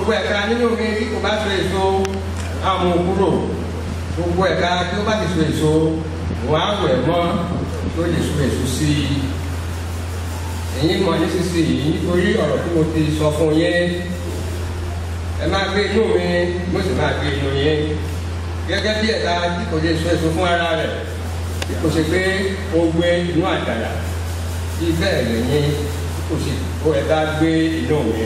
gbogbo ẹ̀ka nínú mi bí kò bá so èso àmú kúrò gbogbo ẹ̀ka tí ó bá ti so èso wọ́n á wẹ̀ mọ́ tó lè so èso sí i. èyí mọ̀ nísinsìnyí nítorí ọ̀rọ̀ tí mo ti sọ fún yín ẹ máa gbé inú mi mo sì máa gbé inú yín gẹ́gẹ́ bí ẹ̀ka tí kò lè so èso fún ara rẹ̀ bí kò ṣe pé ó gbé inú àjàrà bí bẹ́ẹ̀ lẹ́yìn kò sì kó ẹ̀ka gbé inú mi.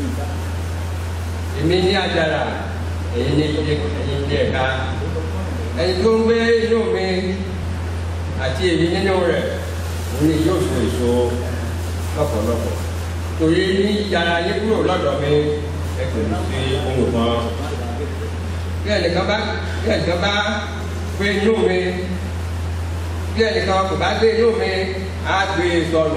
èmi ní àjàrà ẹ̀yin ní ẹ̀ka ẹ̀yin tó ń gbé inú mi àti èmi nínú rẹ̀ òun ni yóò so èso lọ́pọ̀lọpọ̀ torí ní yàrá yín kúrò lọ́dọ̀ mi ẹ kò ní sí ohun kan bí ẹnìkan bá gbé inú mi bí ẹnìkan kò bá gbé inú mi á gbé sọnù.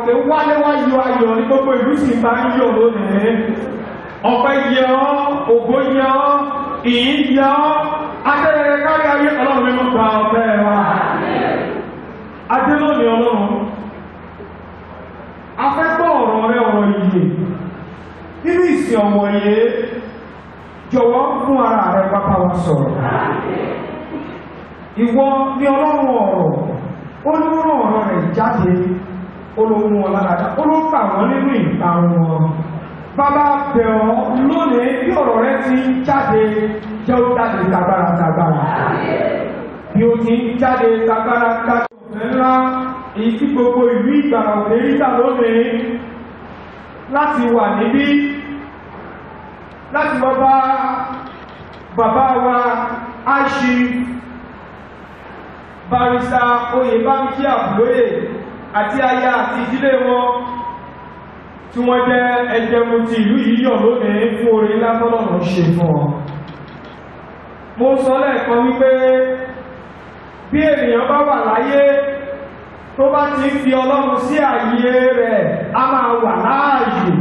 pé wálé wá yọ ayọ̀ ní gbogbo ìlú sì bá ń yọ̀ lónìí. Ọpẹ́ yẹ ọ́, ògo yẹ ọ́, ìyìn yẹ ọ́, adẹ́rẹ́rẹ́ kárí ayé Ọlọ́run mímọ́ gba ọpẹ́ wa. Adé lónìí Ọlọ́run. Afẹ́gbọ́ ọ̀rọ̀ rẹ ọ̀rọ̀ ìyè. Nínú ìsìn ọ̀wọ̀ yìí, jọ̀wọ́ fún ara rẹ pápá wa sọ̀rọ̀. Ìwọ ni Ọlọ́run ọ̀rọ̀, ó ní ọ̀rọ̀ rẹ̀ jáde, olóhun ọ̀làdàdà, ó ló gbà wọ́n nínú ìparun wọn. Bàbá bẹ̀ ọ́ lónìí bí ọ̀rọ̀ rẹ ti ń jáde, jẹ́ ó jáde tagbára. Bí ó ti ń jáde tagbára ńlá, èyí tí gbogbo ìlú Ìgbàrà òde ríta lónìí láti wà níbí, láti lọ bá bàbá wa Áṣì Barrister Oyèbámijí Àbúlóyè àti aya àti ìdílé wọn tí wọ́n jẹ́ ẹgbẹ̀mú ti ìlú yìí yọ̀ lónìí fún oore ńlá tọ́lọ́run ṣe fún ọ. Mo sọ lẹ́ẹ̀kan wípé bí ènìyàn bá wà láyé tó bá ti ń fi Ọlọ́run sí ààyè rẹ̀, a máa wà láàyè.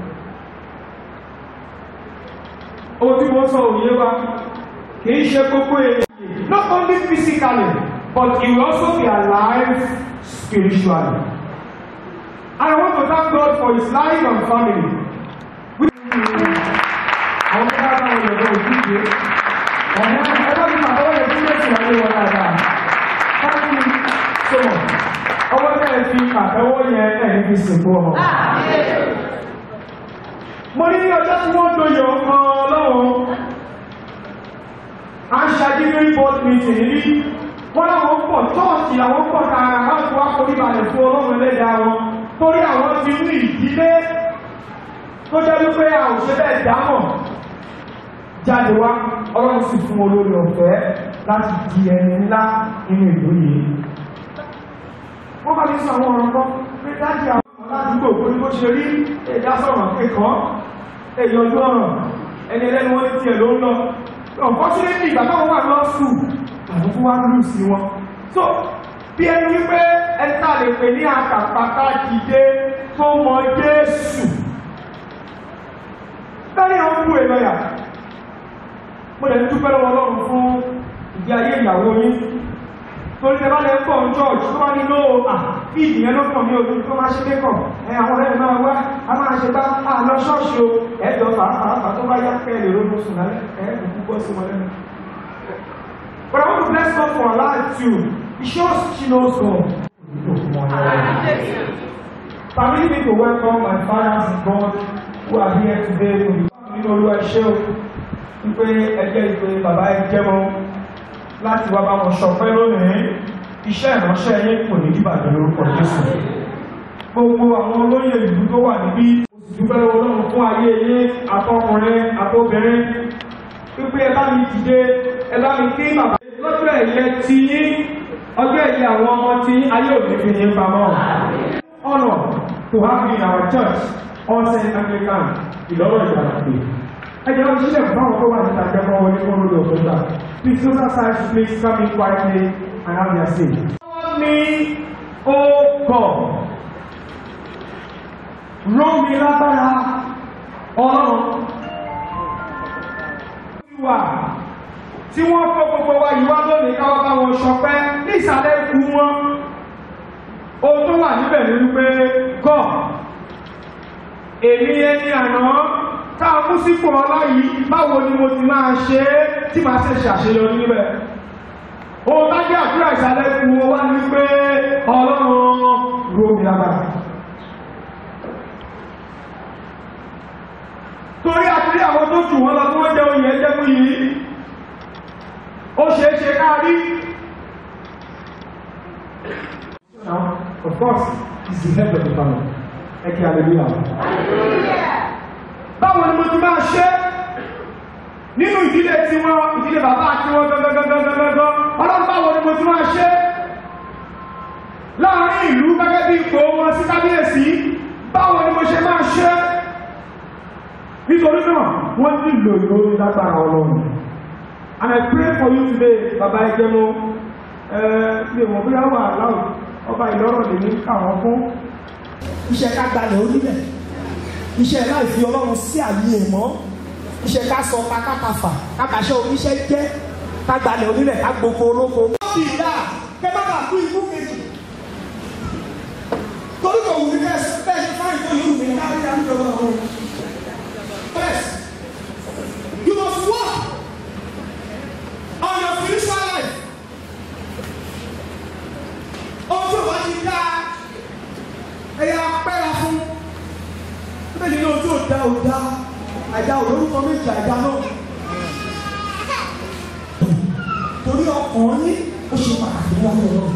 Ohun tí mo sọ òye wa kìí ṣe gbogbo ènìyàn, not only physically, but he will also be alive spiritually. And I want to thank God for his life and family. Àwọn ọmọ ọmọ ọmọ ìjọba òjúṣe, ọmọ ẹgbẹ́ mi àtọwọ́ yẹ kí lẹ́sìn ayé wọn dáadáa. Thank you so much. Ọmọ náà fi àtẹwọ́ yẹn náà ní fi sìnkú ọmọ. Mo ní ọjọ́ tí wọ́n doyè ọkàn Ọlọ́run, a ń ṣàdígbé board meeting níbí. Wọ́n láwọn pọ̀ chọ́ọ̀tì àwọn pọ̀ tààrà láti wá forí balẹ̀ fún Ọlọ́run ẹlẹ́dàá wọn. Torí àwọn ti ní ìdílé tó jẹ́ wípé a ò ṣe bẹ́ẹ̀ dámọ̀ jáde wá, Ọlọ́run sì fún olórí ọ̀fẹ́ láti di ẹni ńlá nínú ìlú yìí. Wọ́n bá mi sọ àwọn ọ̀rọ̀ kan pé dájí àwọn aládùúgbò kó ní bó ṣe rí ẹ̀dá sọ̀rọ̀ kékan èyànjú ọ̀rọ̀ ẹni ẹlẹ́nu wọn ní tiẹ̀ ló ń lọ. Unfortunately, ìgbà táwọn wà lọ sùn àwọn tó wá lù sí wọn. So bí ẹni wípé ẹta lè pè ní àkàpàtà dìde tó mọ Jésù. Bẹ́ẹ̀ni ó ń bú èlọ́yà. Mo lè dúpẹ́ lọ́wọ́ Ọlọ́run fún ìgbé ayé ìyàwó yín. Torí ẹ bá lè pọ̀ ń George tó wá ní lóò bí ìdìyẹn ló kàn mí ojú tó máa ṣe kékọ̀. Àwọn ọ̀rẹ́ máa wá, a máa ṣe bá lọ ṣọ́ọ̀ṣì o, ẹ̀jọ̀ fàáfàá tó bá yá kẹ́ lè rógbó sùn lálẹ́ ẹ̀ẹ́dùn púpọ̀ sí wọn lẹ́nu. But I want to bless God for her life too. It shows she knows God. Permit me to welcome my fathers in God who are here today. Nínú Olúwa iṣẹ́ o, wípé ẹgbẹ́ ìpè bàbá ẹgbẹ́ wọn láti wá bá wọn ṣọpẹ́ lónìí. Iṣẹ́ ìránṣẹ́ yín kò ní dìbàjẹ́ lórúkọ Jésù. Gbogbo àwọn olóyè ìlú tó wà níbí, mo sì dúpẹ́ Ọlọ́run fún ayé yín àtọkùnrin àtobìnrin. Wípé ẹ bá mi dìde, ẹ bá mi kí bàbá. Lọ́jọ́ ẹ̀yẹ tí yín, ọjọ́ ẹ̀yẹ àwọn ọmọ tí ayé òní fi ní pamọ́. Honor to have you in our church, All Saints Anglican, Ìlọ́rọ̀ Ìgbàlódé. Ẹjẹ́ wọn ṣílẹ̀ fún àwọn tó wà níta jẹ́kọ́ wọlé fún olóòdò ọ̀tọ́ta. Please, those outside, please come in quietly and have their seat. Run me, oh God. Run me lágbára Ọlọ́run. Tí wọ́n kọ́ gbogbo wa yìí wá lónìí káwọ́ bá wọn ṣọpẹ́ ní ìsàlẹ̀ ikú wọn. Ohun tó wà níbẹ̀ ní wípé God, èmi ẹni àná táa mú sípò ọlá yìí, báwo ni mo ti máa ṣe é tí máa ṣe ṣàṣeyọrí níbẹ̀. Ohun tá jẹ́ àdúrà ìsàlẹ̀ ikú wọn wá ní wípé Ọlọ́run ró mi lágbára. Torí àti àwọn tó jù wọ́n lọ tí wọ́n jẹ́ oyè ẹjẹ́ mú yìí, ó ṣeéṣe káàrí. Now, of course, he's the head of the family. Ẹkẹ́ hallelujah. Báwo ni mo ti máa ṣe nínú ìdílé tí wọ́n, ìdílé bàbá tí wọ́n gẹ́gẹ́gẹ́gẹ́gẹ́gẹ́, Ọlọ́run báwo ni mo ti máa ṣe láàrin ìlú gẹ́gẹ́ bí ipò wọn sí kábíyèsí, báwo ni mo ṣe máa ṣe nítorí náà wọ́n nílò ìlú lágbára Ọlọ́run. And I pray for you today, Baba Ejemo, mi ò mọ̀ bí wọ́n wà láwùjọ ọba Ìlọ́rọ̀ lè ní káwọn fún. iṣẹ́ ká gbalẹ̀ onílẹ̀, iṣẹ́ láì fi Ọlọ́run sí àyè mọ́, iṣẹ́ ká sọ kákàtàfà kákàṣẹ́ oníṣẹ́ jẹ́ ká gbalẹ̀ onílẹ̀ ká gboko olóko. wọ́n fi ìdá kẹ́ bá bá kú ikú kejì torí kò wù mí bẹ́ẹ̀ ṣe fáyìn tó yóò wù mí ká rí àdúgbò ọ̀hún. First, you must work on your spiritual life. Ojú wa ti dá ẹ̀yà pẹ́ra fún. Bẹ́ẹ̀ni ní ojú òdá àìdá olórúkọ méjì àìdá náà. Torí ọkàn ní ó ṣe pàtàkì láti ọ̀rọ̀.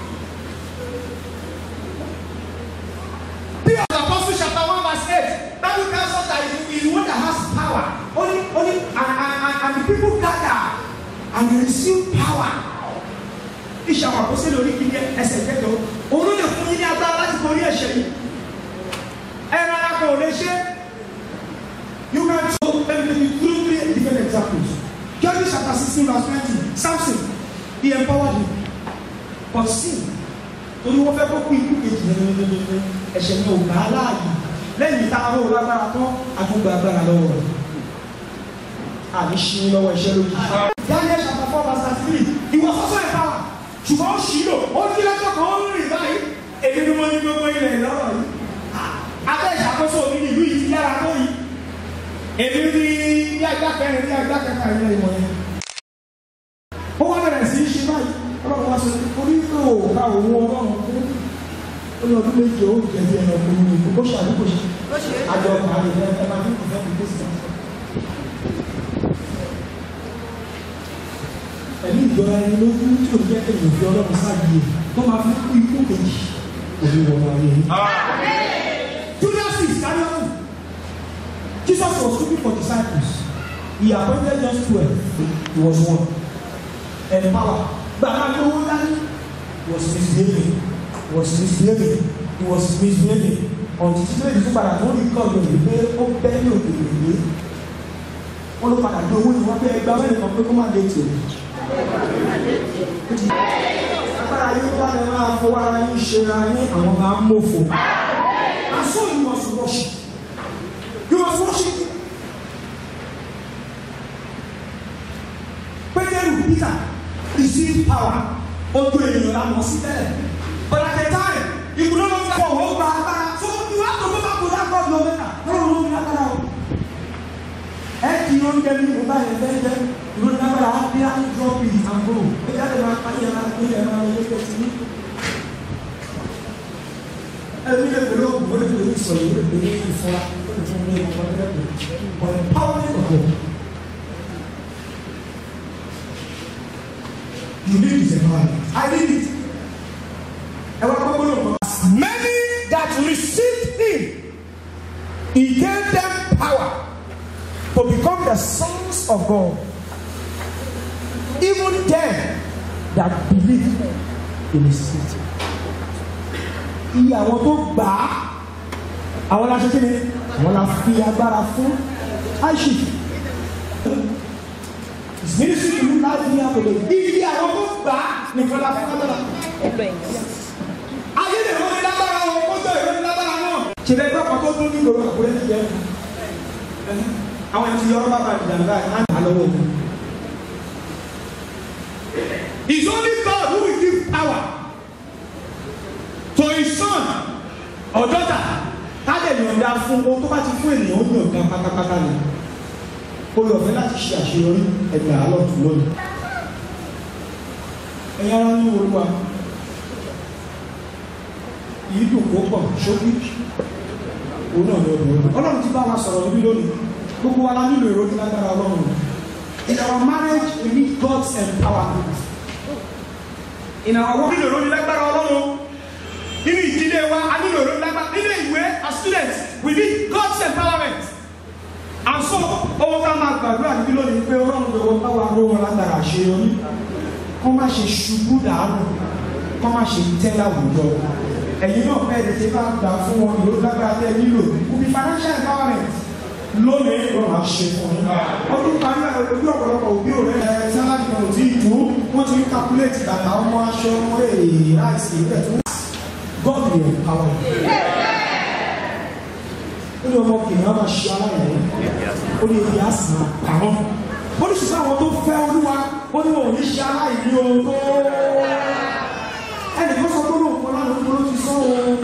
Bí ọ̀sán Apostles chapter 1 verse 8, Bible tells us that he is the one that has power. Only and the people gather and they receive power. Iṣẹ́ àwọn àkọsílẹ̀ lórí kíkẹ́ ẹsẹ̀ kẹjọ. Òun ló lè fún yín ní agbára láti borí ẹ̀ṣẹ̀ yìí. Ẹran ara kan ò lè ṣe. You can show three different examples. Judges chapter 16 verse 20. Samson, he empowered him. But sin, torí wọ́n fẹ́ kó kú ikú kejì ẹ̀ṣẹ̀ ní ògbà aláàyè. Lẹ́yìn tá a rò lágbára tán, àtúgbà agbára lọ́wọ́ rẹ̀. Àní ṣí lọ́wọ́ iṣẹ́ lójú. Daniel chapter 4 verse 33. He was also empowered. Ṣùgbọ́n ó ṣì lò, ó ní lọ́jọ́ kan ó ń rìn báyìí. Èmi ni mo ní gbogbo ilẹ̀ lọ́rọ̀ yìí. Abẹ́ ìṣàkóso mi ní ìlú yìí ti yára tó yìí. Èmi ní agbá kẹrin ní agbá kẹta ilẹ̀ ìmọ̀ yẹn. Ó wá bẹ̀rẹ̀ sí í ṣe báyìí. Ọlọ́run wá sọ orí pé òòkà òun ọlọ́run fún. Ó ní ọdún méje ó jẹ̀bi ẹ̀yàn ọkùnrin ìlú. Ó ṣàdúgbò ṣe. Àjọ ọkàn àlè ẹ̀ máa fi kò fẹ́ fi gbé sí i. Ẹ̀mí ìjọra ẹni lójú tí o jẹ́ èèyàn fi Ọlọ́run sáàyè tó máa fi kú ikú kejì òbí wọn máa yẹ. Judas Iscariot, Jesus was looking for disciples. He appointed just 12. He was one. Empower. Gbàgbà ní owó dání. He was misbehaving. Ọ̀tí tí lóye tó padà tó ní kọ́ ọ̀dọ̀ yìí pé ó bẹ́ ní òkè ìwé. Wọ́n ló padà gbé owó ni wọ́n fẹ́ gbá wẹ́lẹ̀ kan pé kó má dé tì ó. Agbára yóò wá ní máa fọwọ́ ara yín ṣe ra ní àwọn máa ń mọ̀fọ̀. And so you must worship. You must worship. Pétérù Peter received power. Ojú ènìyàn la mọ̀ sí tẹ́lẹ̀. But at the time, you could not go home gba agbára. So you have to go back to that God no matter. Lọ́run ló ní agbára o. Ẹ kì í oúnjẹ ní ìgbà yẹn fẹ́ jẹ́. Ìlú ní agbára á bí á ń drop it and go. Ó yá lè máa pàdé ẹ̀rọ àti ẹ̀rọ àwọn ẹgbẹ́ tí ní. Ẹni lè pẹ̀lú òkú ó lè pẹ̀lú ìsọ̀rọ̀ ó lè pẹ̀lú ìfọ́ra ó lè fún mi ọmọ ẹgbẹ́ but the power of God you need this empowerment. I need it. Many that received him, he gave them power to become the sons of God. Even them that believe in his name. Iye àwọn tó gbà á, àwọn la ṣe kí ni? Àwọn la fi agbára fún àìsí. His ministry to you life here today. Iye àwọn tó gbà á nìkan la fi agbára. Ayé lè wọ́n ní lágbára o, ó tó ìwé ní lágbára náà. Ṣèlè gbọ́ kan tó dún ní ìgboro àkúrẹ́ ní ìjẹun. Àwọn ẹni tí yọrọ bá bá ìjàmbá ẹ̀ máa ń dà lọ́wọ́ òun. It's only God who will give power to his son or daughter. Káde yọ̀ǹda fún ohun tó bá ti fún ènìyàn ó yọ̀ǹda pátápátá ni. Olùọ̀fẹ́ láti ṣe àṣeyọrí ẹ̀mí àálọ̀ tún lónìí. Ẹ̀yin ará ní Olúwa. Yìí dùn kó pọ̀ ṣókí. Òun náà ni obìnrin. Ọlọ́run ti bá wa sọ̀rọ̀ níbí lónìí. Gbogbo wa la nílò èrò ní lágbára Ọlọ́run. In our marriage, we need God's empowerment. In our work, we need èrò ní lágbára Ọlọ́run. Nínú ìdílé wa, a nílò èrò ní lágbára. Nínú ìwé, as students, we need God's empowerment. And so, owó ká máa gbàdúrà níbí lónìí pé Ọlọ́run lọ́wọ́ bá wa ró wọn lágbára àṣeyọrí. Kọ́ má ṣe ṣubú dànù. Kọ́ má ṣe tẹ́ láwùjọ. Ẹ̀yin náà bẹ́ẹ̀ lè bá gbà fún wọn ìlú lágbára tẹ́ nílò. Kò bí financial empowerment. Lónìí ló máa ṣe fún un. Ọdún parí ojú ọ̀pọ̀lọpọ̀ òbí òrẹ́ ẹ̀ sálárì kan ò tí ì tó. Wọ́n ti ń calculate bàtà ọmọ aṣọ ọmọ èèrè láìsí ìbẹ̀ tó. God will empower you. ọmọ kìnìún máa ṣe aláìní ó ní ebi àsìmá àwọn ó ní ṣùgbọ́n àwọn tó fẹ́ olúwa ó ní òun ní ṣe aláìní ohun tó ẹnì kan sọ pé òun kọ́ lánàá tó ló ti sọ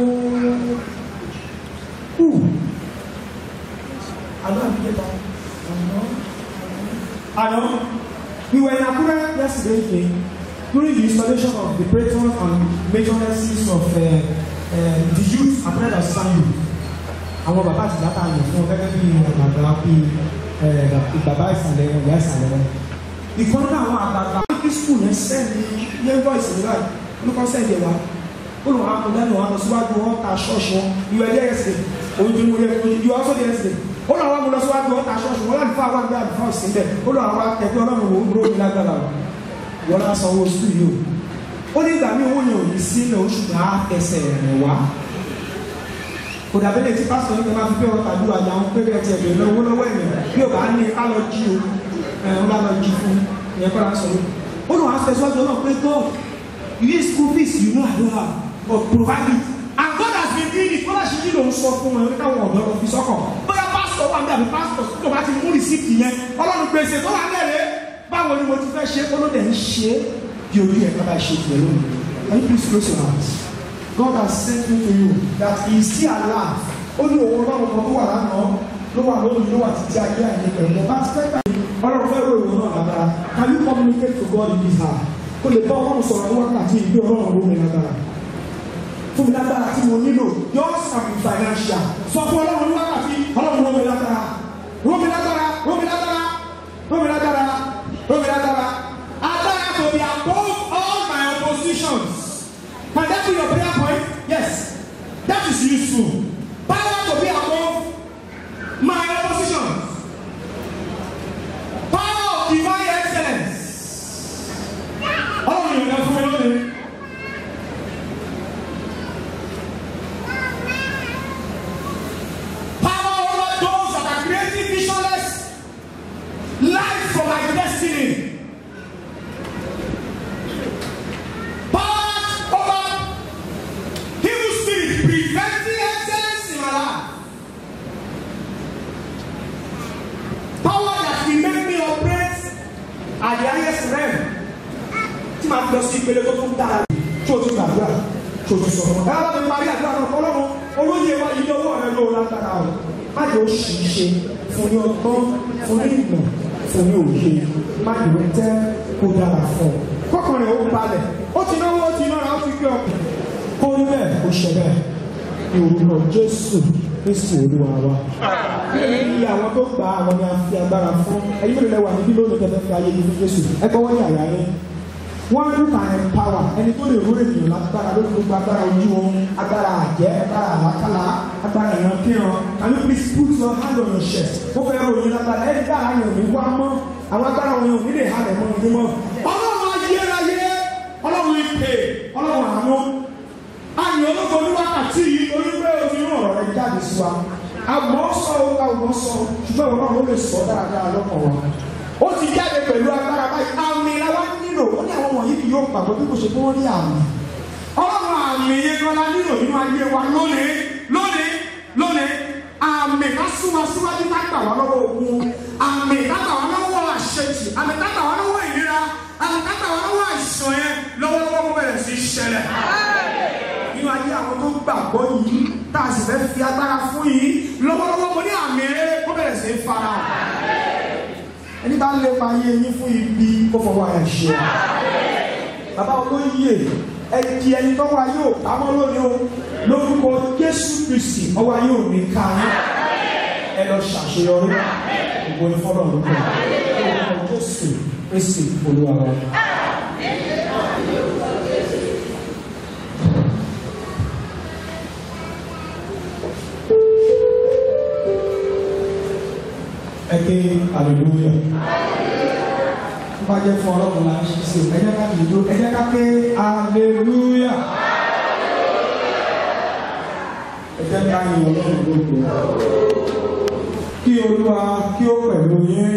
we were in Akure yesterday evening during the installation of the patron and majonesses of the youth Akure Sanyu. Àwọn bàbá àti bàbá àyè fún gẹ́gẹ́ bí àgbàgbà bí bàbá ìsàlẹ̀ wọn ìyá ìsàlẹ̀ wọn. Ìkọ́ni náà àwọn àgbàgbà ní school yẹn sẹ́ni yẹn gbọ́ ìsìnkú láì olùkọ́ sẹ́ni wa. Olùwà akọ̀lẹ́nu wa lọ síwájú wọn ta ṣọ́ọ̀ṣì wọn. You were there yesterday. Oyinbo you also there yesterday. Olùwà wa mú lọ síwájú wọn ta ṣọ́ọ̀ṣì wọn láti fún àwọn àgbà àdúrà sí bẹ́ẹ̀. Olùwà wa ẹgbẹ́ ọlọ́run wo ń búrò ní lágbára o. Wọ́n á san owó sùn yìí o. Ó ní ìgbà mi owó yẹn ò ní sí ilẹ̀ oṣù náà ẹsẹ̀ rẹ̀ wá. Kò dàbí lè ti pásítọ̀ nípa máa fi pé ọ̀tà àdúrà yà ń péré ẹtì ẹ̀bẹ̀ lọ́wọ́ lọ́wọ́ ẹ̀mí bí ò bá ní ká lọ jí o ń bá lọ jí fún ìyẹn kọ́ra sọ yìí. Ó lọ wá tẹ̀síwájú náà pé God you use school fees you know I don't have but provide it and God has been doing it. Kọ́lá ṣe kí ló ń sọ fún wọn káwọn ọ̀dọ́ lọ fi sọ́kọ̀. Bóyá pásítọ̀ wà níbi pásítọ̀ tó bá ti mú rìsíìtì yẹn Ọlọ́run gbèsè tó wà lẹ́rẹ̀ẹ́ báwo ni mo ti fẹ́ ṣe olóde ń ṣe bí orí ẹ̀ ká bá ṣe tiẹ̀ lónìí. Can you please close your eyes? God has sent me to you that he is still alive. Ó ní òun ọlọ́run kan tó wà lánàá ló wà lónìí ló wà títí ayé àìní pẹ̀lú ẹ̀ bá ti fẹ́ gbà ọlọ́run fẹ́ rò ìwọ̀n náà lágbára. Can you communicate to God in this heart? Kó lè bá ọlọ́run sọ̀rọ̀ ní wákàtí ìgbé ọlọ́run ló mi lágbára. Fún mi lágbára tí mo nílò yours and my financial. Sọ fún ọlọ́run ní wákàtí ọlọ́run ló mi lágbára. Ró mi lágbára, ró mi lágbára, ró mi lágbára, ró mi lágbára. Agbára to be above all my oppositions. Can that be your prayer point? Yes. That is useful. Power to be above my oppositions. Power of divine excellence. Oh, you know, power over those that are creating visionless life for my destiny. Preventing excellence in my life. Power that will make me operate at the highest realm. Tí màá fi lọ sí ìpele tó tún dára tó tún gbàdúrà tó tún sọ̀rọ̀. Ẹ bá mi parí àdúrà náà fọlọ́run olóyè wa yìí lọ́wọ́ rẹ ló lágbára o. Má yóò ṣì í ṣe fún ní ọgbọ́n fún ní ìmọ̀ fún ní òye. Má yóò tẹ́ kó dára fún ọ. Kọ́kàn rẹ̀ ó balẹ̀. Ó ti náwó ó ti nára ó ti gbé ọkùn. Kó rí bẹ́ẹ̀ kó ṣe bẹ́ẹ̀. Ìwòrán Jésù Kristi Olúwa wa. Iye àwọn tó gba àwọn ni a fi agbára fún. Ẹ̀yin mélòó lẹ́wà níbí lónìí tẹ́lẹ̀ fi ayé yìí fún Jésù. Ẹ gbọ́ wọ́n yàrá yẹn. Wọ́n ló kà ẹ̀ pàwà ẹni tó lè rúrè ènìyàn lágbára lórí gbogbo agbára ojú wọn. Agbára àjẹ́, agbára àlákàlà, agbára ìran kíran. Can you please put your hand on your chest? Mo fẹ́ ròyìn lágbára ẹni dára yẹn ò ní wá mọ́. Àwọn agbára wọn yẹn ò ní lè halẹ̀ mọ́ ọdún mọ́. Ọlọ́run ayérayé, Ọlọ́run ìpè, Ọlọ́run àánú. Àyè olóko ní wákàtí yìí torí pé o ti rán ọ̀rọ̀ rẹ jáde sí wa. Àmọ́ sọ o àwòrán sọ ṣùgbọ́n ìwọ náà ló lè sọ dáradára lọ́kàn wa. Ó ti jáde pẹ̀lú agbára báyìí. Àmì la wá nílò. Ó ní àwọn wọ̀nyí kì yóò pàgọ́ bí kò ṣe pé wọ́n ní àmì. Ọlọ́run àmì yẹn gan la nílò nínú ayé wa lónìí lónìí lónìí. Àmì ká súnmọ́ síwájú ká gbà wá lọ́wọ́ ogun. Àmì ká gbà wá lọ́wọ́ àṣetì. Àmì ká gbà wá lọ́wọ́ ìlera. Àmì ká gbà wá lọ́wọ́ àìsàn yẹn lọ́wọ́lọ́wọ́ kó bẹ̀rẹ̀ sí ṣẹlẹ̀. Nínú ayé àwọn tó gbàgbọ́ yìí tá a sì fẹ́ fi agbára fún yìí lọ́wọ́lọ́wọ́ mo ní àmì eré kó bẹ̀rẹ̀ sí fara hàn. Ẹni bá lè pa ayé yín fún ibi kó fọwọ́ ẹ̀ ṣe. Bàbá olóyè ẹ̀dì ẹni tọ́wọ́ ayé ò pamọ́ lónìí o lórúkọ Jésù Kristi ọwọ́ ayé ò ní ká yín. Ẹ lọ ṣàṣeyọrí gbogbo ìfọ́nà lórúkọ Jésù Kristi Olúwa wa. Ẹgbẹ́ hallelujah. Bá jẹ́ fún ọlọ́run la ṣe sí o. Ẹ jẹ́ ká dìdó. Ẹ jẹ́ ká pé hallelujah. Ẹ jẹ́ ká yin ọlọ́run lógo. Kí Olúwa kí ó pẹ̀lú yín.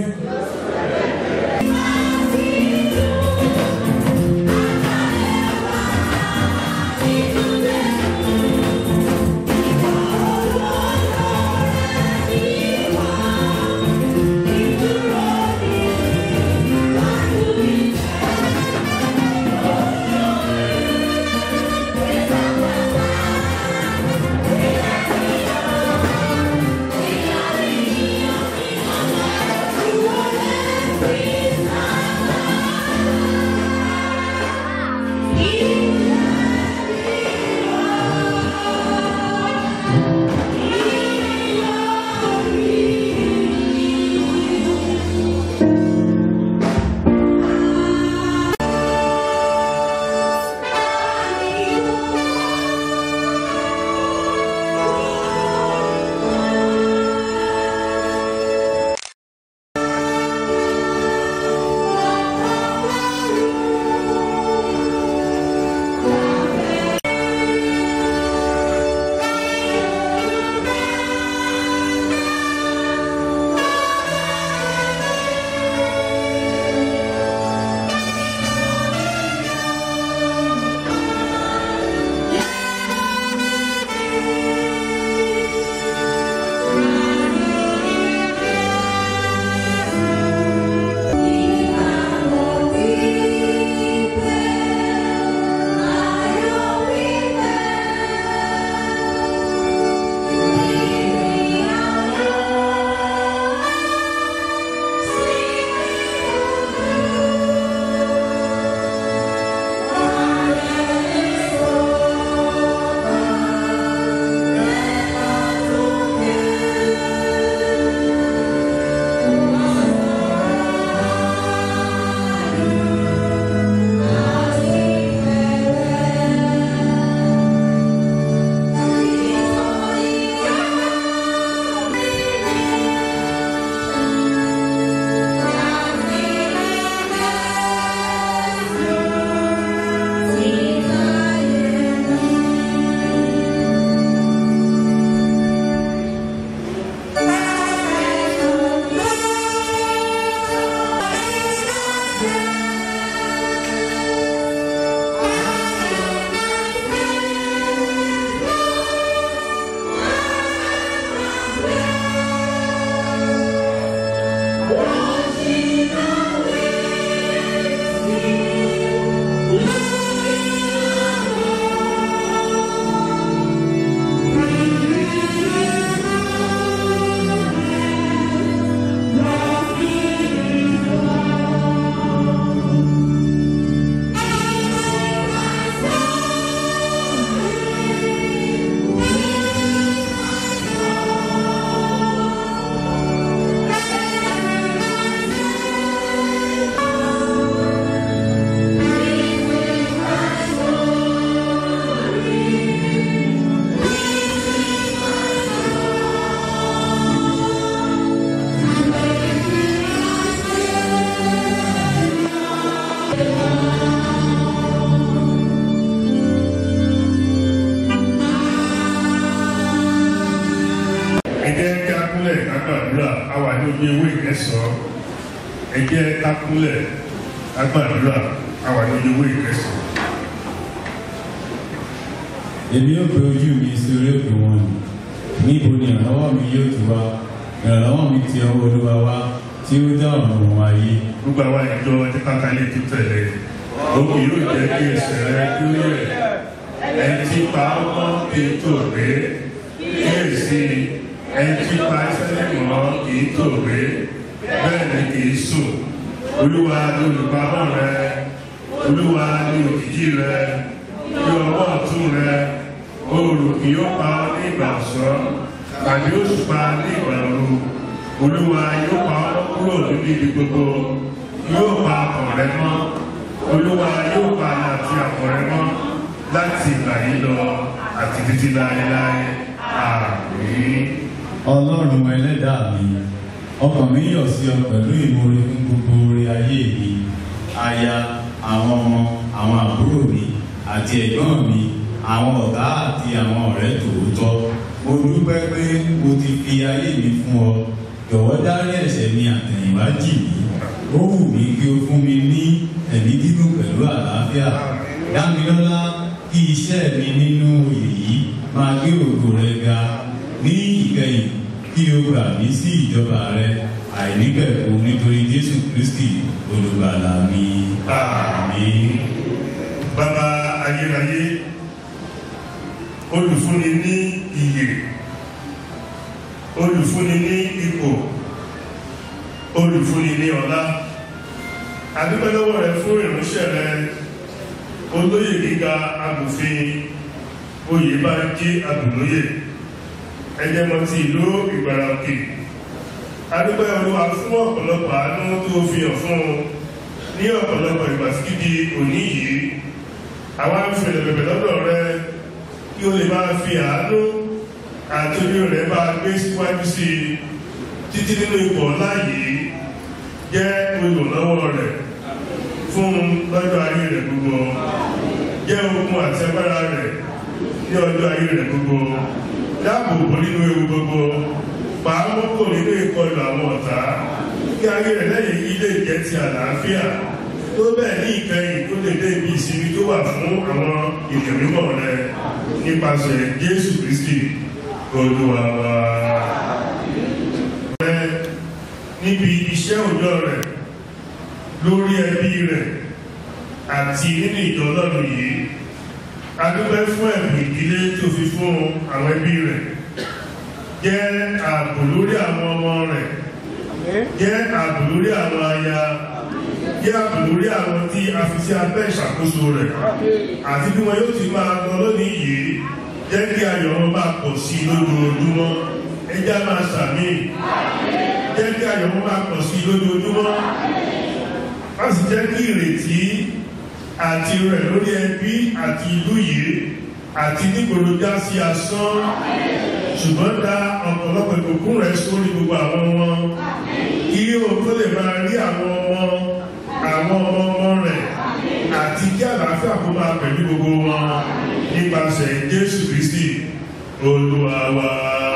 lójú ewé ìkẹsàn-án. Ẹ jẹ́ ká kúnlẹ̀ ká gbàdúrà ká wà lójú ewé ìkẹsàn-án. Èmi yóò gbé ojú mi sí orí òkè wọn ni, níbo ni ìrànlọ́wọ́ mi yóò ti wá? Ìrànlọ́wọ́ mi ti ọwọ́ Olúwa wá tí ó dá ọ̀run òun ayé. Gbogbo àwa ìjọ ẹjẹ́ káka ilé tó tẹ̀lé. Òkè yóò jẹ́ kí ẹsẹ̀ rẹ kí ó yẹ. Ẹni tí pa ọmọ kì í tò ré. Kíyèsí ẹni tí pa ẹsẹ̀ mọ́ kì í tò ré. Bẹ́ẹ̀ ni kì í sùn. Olúwa ni olùpamọ́ rẹ. Olúwa ni òjìji rẹ. Ní ọwọ́ ọ̀tún rẹ, oòrùn kì yóò pa ọ́ ní ìgbà ọ̀sán, tàbí òṣùpá ní ìgbà ooru. Olúwa yóò pa ọ́ kúrò níbi gbogbo, yóò pa ọkàn rẹ mọ́. Olúwa yóò pa àti àpọ̀ rẹ mọ́ láti ìgbà yìí lọ àti títí láéláé. Àmín. Ọlọ́run ẹlẹ́dàá mi, ọkàn mi yọ̀ sí ọ pẹ̀lú ìmoore fún gbogbo oore ayé mi, aya, àwọn ọmọ, àwọn àbúrò mi àti ẹ̀gbọ́n mi, àwọn ọ̀gá àti àwọn ọ̀rẹ́ tòótọ́. Mo dúpẹ́ pé mo ti fi ayé mi fún ọ. Jọ̀wọ́ dárí ẹ̀ṣẹ̀ mi àtẹ̀yìnwá jì mí. Ó wù mí kí o fún mi ní ẹ̀mí gígùn pẹ̀lú àlàáfíà. Dá mi lọ́lá kí iṣẹ́ mi nínú oyè yìí máa gbé ògo rẹ ga. Ní ìkẹyìn kí o gbà mí sí ìjọba rẹ àìnípẹ̀kun nítorí Jésù Kristi olùgbàlà mi. Àmín. Bàbá ayérayé, olùfúnni ní ìyè, olùfúnni ní ipò, olùfúnni ní ọlá. A dúpẹ́ lọ́wọ́ rẹ fún ìránṣẹ́ rẹ, olóyè gíga amòfin Oyèbánjí Abùlóyè, ẹjẹmọ ti ìlú Ìgbàrà Òkè. A dúpẹ́ Olúwa fún ọ̀pọ̀lọpọ̀ àánú tó fi hàn fún un ní ọ̀pọ̀lọpọ̀ ìgbà síbi òní yìí. Àwa ń fi ẹ̀bẹ̀bẹ̀ lọ́dọ̀ rẹ kí o lè máa fi àánú àti orí rẹ̀ bá gbé síwájú sí i títí nínú ipò ńlá yìí. Jẹ́ olùrànlọ́wọ́ rẹ̀ fún lọ́jọ́ ayé rẹ̀ gbogbo. Jẹ́ okun àti agbára rẹ̀ ní ọjọ́ ayé rẹ̀ gbogbo. Dáàbò bò nínú ewu gbogbo. Pàápàá kò nínú ìkọlù àwọn ọ̀tá. Kí ayé rẹ̀ lẹ́yìn ilé ìjẹ́ ti àlàáfíà. Tó bẹ́ẹ̀ ní ìkẹyìn tó lè dé ibi ìsinmi tó wà fún àwọn ènìyàn mímọ́ rẹ nípasẹ̀ Jésù Kristi Olúwa wa. Rẹ níbi iṣẹ́ òjọ́ rẹ̀ lórí ẹbí rẹ̀ àti nínú ìjọ Ọlọ́run yìí. A dúpẹ́ fún ẹ̀bùn ìdílé tó fi fún àwọn ẹbí rẹ̀. Jẹ́ ààbò lórí àwọn ọmọ rẹ̀. Jẹ́ ààbò lórí àwọn aya. Jẹ́ ààbò lórí àwọn tí a fi sí abẹ́ ìṣàkóso rẹ̀. Àti bí wọn yóò ti máa lọ lónìí yìí, jẹ́ kí ayọ̀ wọn máa pọ̀ sí lójoojúmọ́. Ẹjẹ́ máa ṣàmì. Jẹ́ kí ayọ̀ wọn máa pọ̀ sí lójoojúmọ́. Wọ́n sì jẹ́ kí ìrètí àti rẹ̀ lórí ẹbí àti ìlú yìí àti nígboro já sí asán. Ṣùgbọ́n dá ọ̀pọ̀lọpọ̀ ìbùkún rẹ̀ sórí gbogbo àwọn wọn. Kí òun tó lè máa rí àwọn ọmọ rẹ̀ àti kí àlàáfíà kó máa pẹ̀lú gbogbo wọn nípasẹ̀ Jésù Kristi Olúwa wa.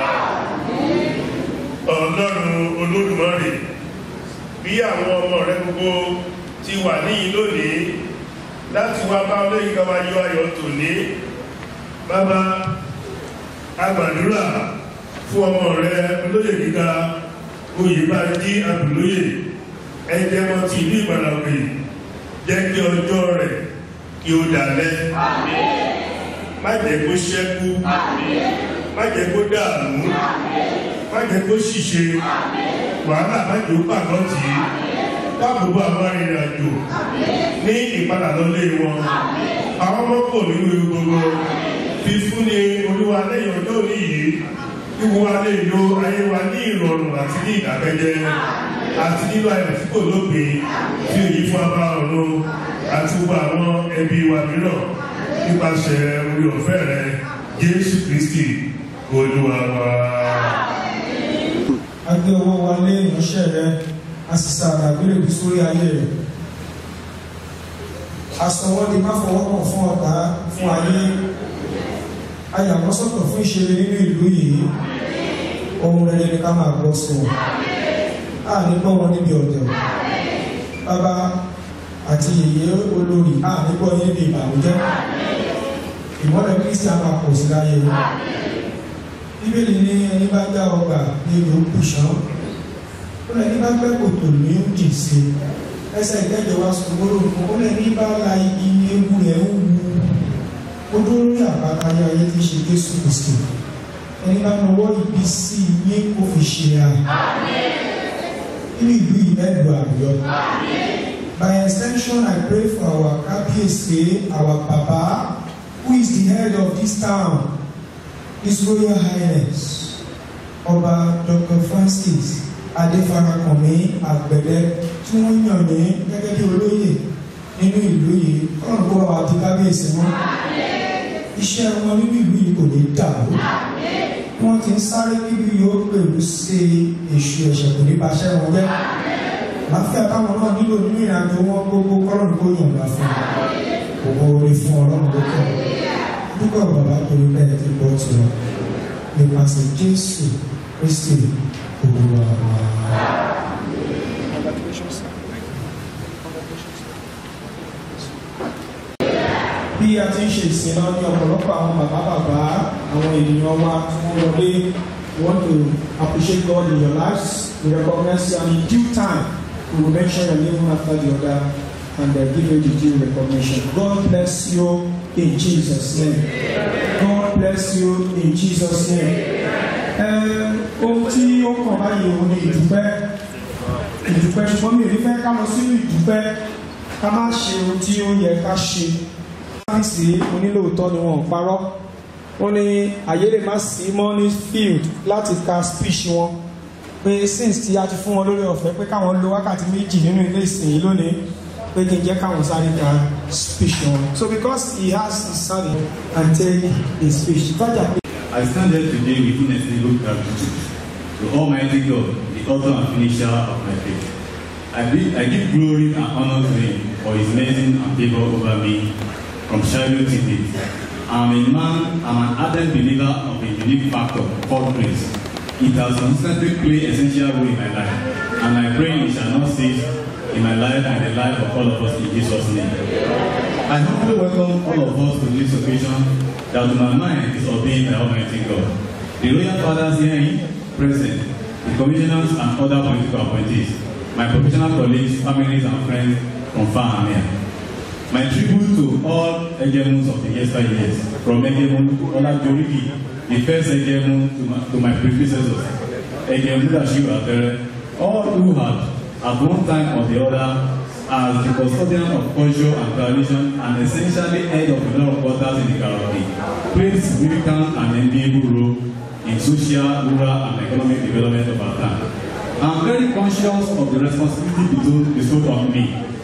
Ọlọ́run Olódùmarè, bí àwọn ọmọ rẹ̀ gbogbo ti wà níyìn lónìí láti wá bá olóyìn ká wá yọ ayọ̀ tòní. Bàbá, a gbàdúrà fún ọmọ rẹ̀ olóyè gíga Oyèbánjí Abùlóyè, ẹjẹmọ ti ìlú Ìgbàrà Òkè. Jẹ́ kí ọjọ́ rẹ̀ kí ó dalẹ̀. Má jẹ́ kó ṣẹ́kù. Má jẹ́ kó dààmú. Má jẹ́ kó ṣìṣe. Wàhálà má jẹ́ ó pàgọ́ tì í. Dáàbòbò àwọn arìnrìn-àjò ní ìpadàlọ́lé wọn. Àwọn ọmọ kò nínú ewu gbogbo. Fífún ni Olúwa lẹ́yìn ọjọ́ òní yìí. Wíwo wa lè lo ayé wa ní ìrọ̀rùn àti ní ìdákẹ́jẹ́. Àti nínú ayọ̀ tí kò lópin tí èyí fún abá ọ̀run àti gbogbo àwọn ẹbí wa mìíràn nípasẹ̀ orí ọ̀fẹ́ rẹ Jésù Kristi Olúwa wa. A gbé ọwọ́ wa lé ìránṣẹ́ rẹ, a sì sa àgbélébù sórí ayé rẹ̀. A sọ wọ́n di má fọwọ́ kàn fún ọ̀tá fún ayé. A yà wọ́n sọ́tọ̀ fún ìṣeré nínú ìlú yìí. Ohun rere ni ká máa gbọ́ sí wọn. àní gbọ́ wọn níbi ọ̀dẹ̀ wọn. Bàbá àti yèyé olórí àní gbọ́ yín níbi ìbànújẹ́. Ìmọ́lẹ̀ Kristi á máa pọ̀ sí láyé wọn. Bíbélì ní ẹni bá dá ọgbà ní ìlú Bùṣán. Ó lẹ́ni bá gbẹ́ kòtò ní ó jì sí. Ẹsẹ̀ ìkẹ́jọ wa sọ gbọ́dọ̀ fún ó lẹ́ni bá la igi ní ewu rẹ̀ ń wu. Ó dúró ní àpáta ayé tí ṣe Jésù Kristi. Ẹni bá nawọ́ ibi sí yín kó fi ṣe àmì. Nínú ìlú yìí mẹ́lùú àyọ̀. By extension, I pray for our Kábíyèsí, our Baba, who is the head of this town, His Royal Highness, Ọba Dr. Francis Adéfarakànmí Àgbẹ̀dẹ, tí wọ́n yàn ní gẹ́gẹ́ bí olóyè nínú ìlú yìí. Ọlọ́run kó wá di kábíyèsí wọn. Iṣẹ́ wọn nínú ìlú yìí kò ní dàrú. Wọ́n ti ń sáré bíbí yóò pẹ̀lú ṣe èṣù ẹ̀ṣẹ̀ kò ní baṣẹ́ wọn jẹ́. Láfíà táwọn náà nílò nínú ìrìnàjò wọn gbogbo kọ́lọ́run kó yọ̀ǹda fún wọn. Ògo orí fún Ọlọ́run lókè. Dúpẹ́ bàbá torí bẹ́ẹ̀ ti bọ́ tiwọn. Nípasẹ̀ Jésù Kristi Olúwa wa. Bí a ti ń ṣe ìsìn náà ní ọ̀pọ̀lọpọ̀ àwọn bàbá àwọn ènìyàn wa tí wọ́n wọlé, we want to appreciate God in your lives. We recognize you, and in due time we will mention your name one after the other and give you the due recognition. God bless you in Jesus' name. God bless you in Jesus' name. Ohun tí ó kàn báyìí òun ni ìdúpẹ́ ṣùgbọ́n mi ò ní fẹ́ ká lọ sínú ìdúpẹ́ ká má ṣe ohun tí ó yẹ ká ṣe. Sáyẹ́nsì onílòótọ́ ni wọ́n parọ́. Ó ní àyè lè má sí mọ́ ní field láti ka speech wọn pé since tí a ti fún wọn lórí ọ̀fẹ́ pé káwọn lo wákàtí méjì nínú ilé ìsìn yìí lónìí pé kí n jẹ́ káwọn sáré ka speech wọn. So because he has his servant and take his speech. I stand here today with inestimable gratitude to Almighty God, the author and finisher of my faith. I give glory and honor to Him for His mercy and favor over me from childhood to date. I'm an ardent believer of a unique factor called grace. It has constantly played an essential role in my life, and I pray it shall not cease in my life and the life of all of us in Jesus' name. I humbly welcome all of us to this occasion that my mind is ordained by Almighty God. The royal fathers here present, the commissioners and other political appointees, my professional colleagues, families and friends from far and near. My tribute to all Egemuns of the yesteryears, from Egemun to Olajorigi, the first Egemun to my predecessors, Egemu Dashiru Abere, all who had, at one time or the other, as the custodian of culture and tradition and essentially head of the law of waters in the Caribbean, played significant and enviable role in social, rural and economic development of our town. I'm very conscious of the responsibility bestowed on me,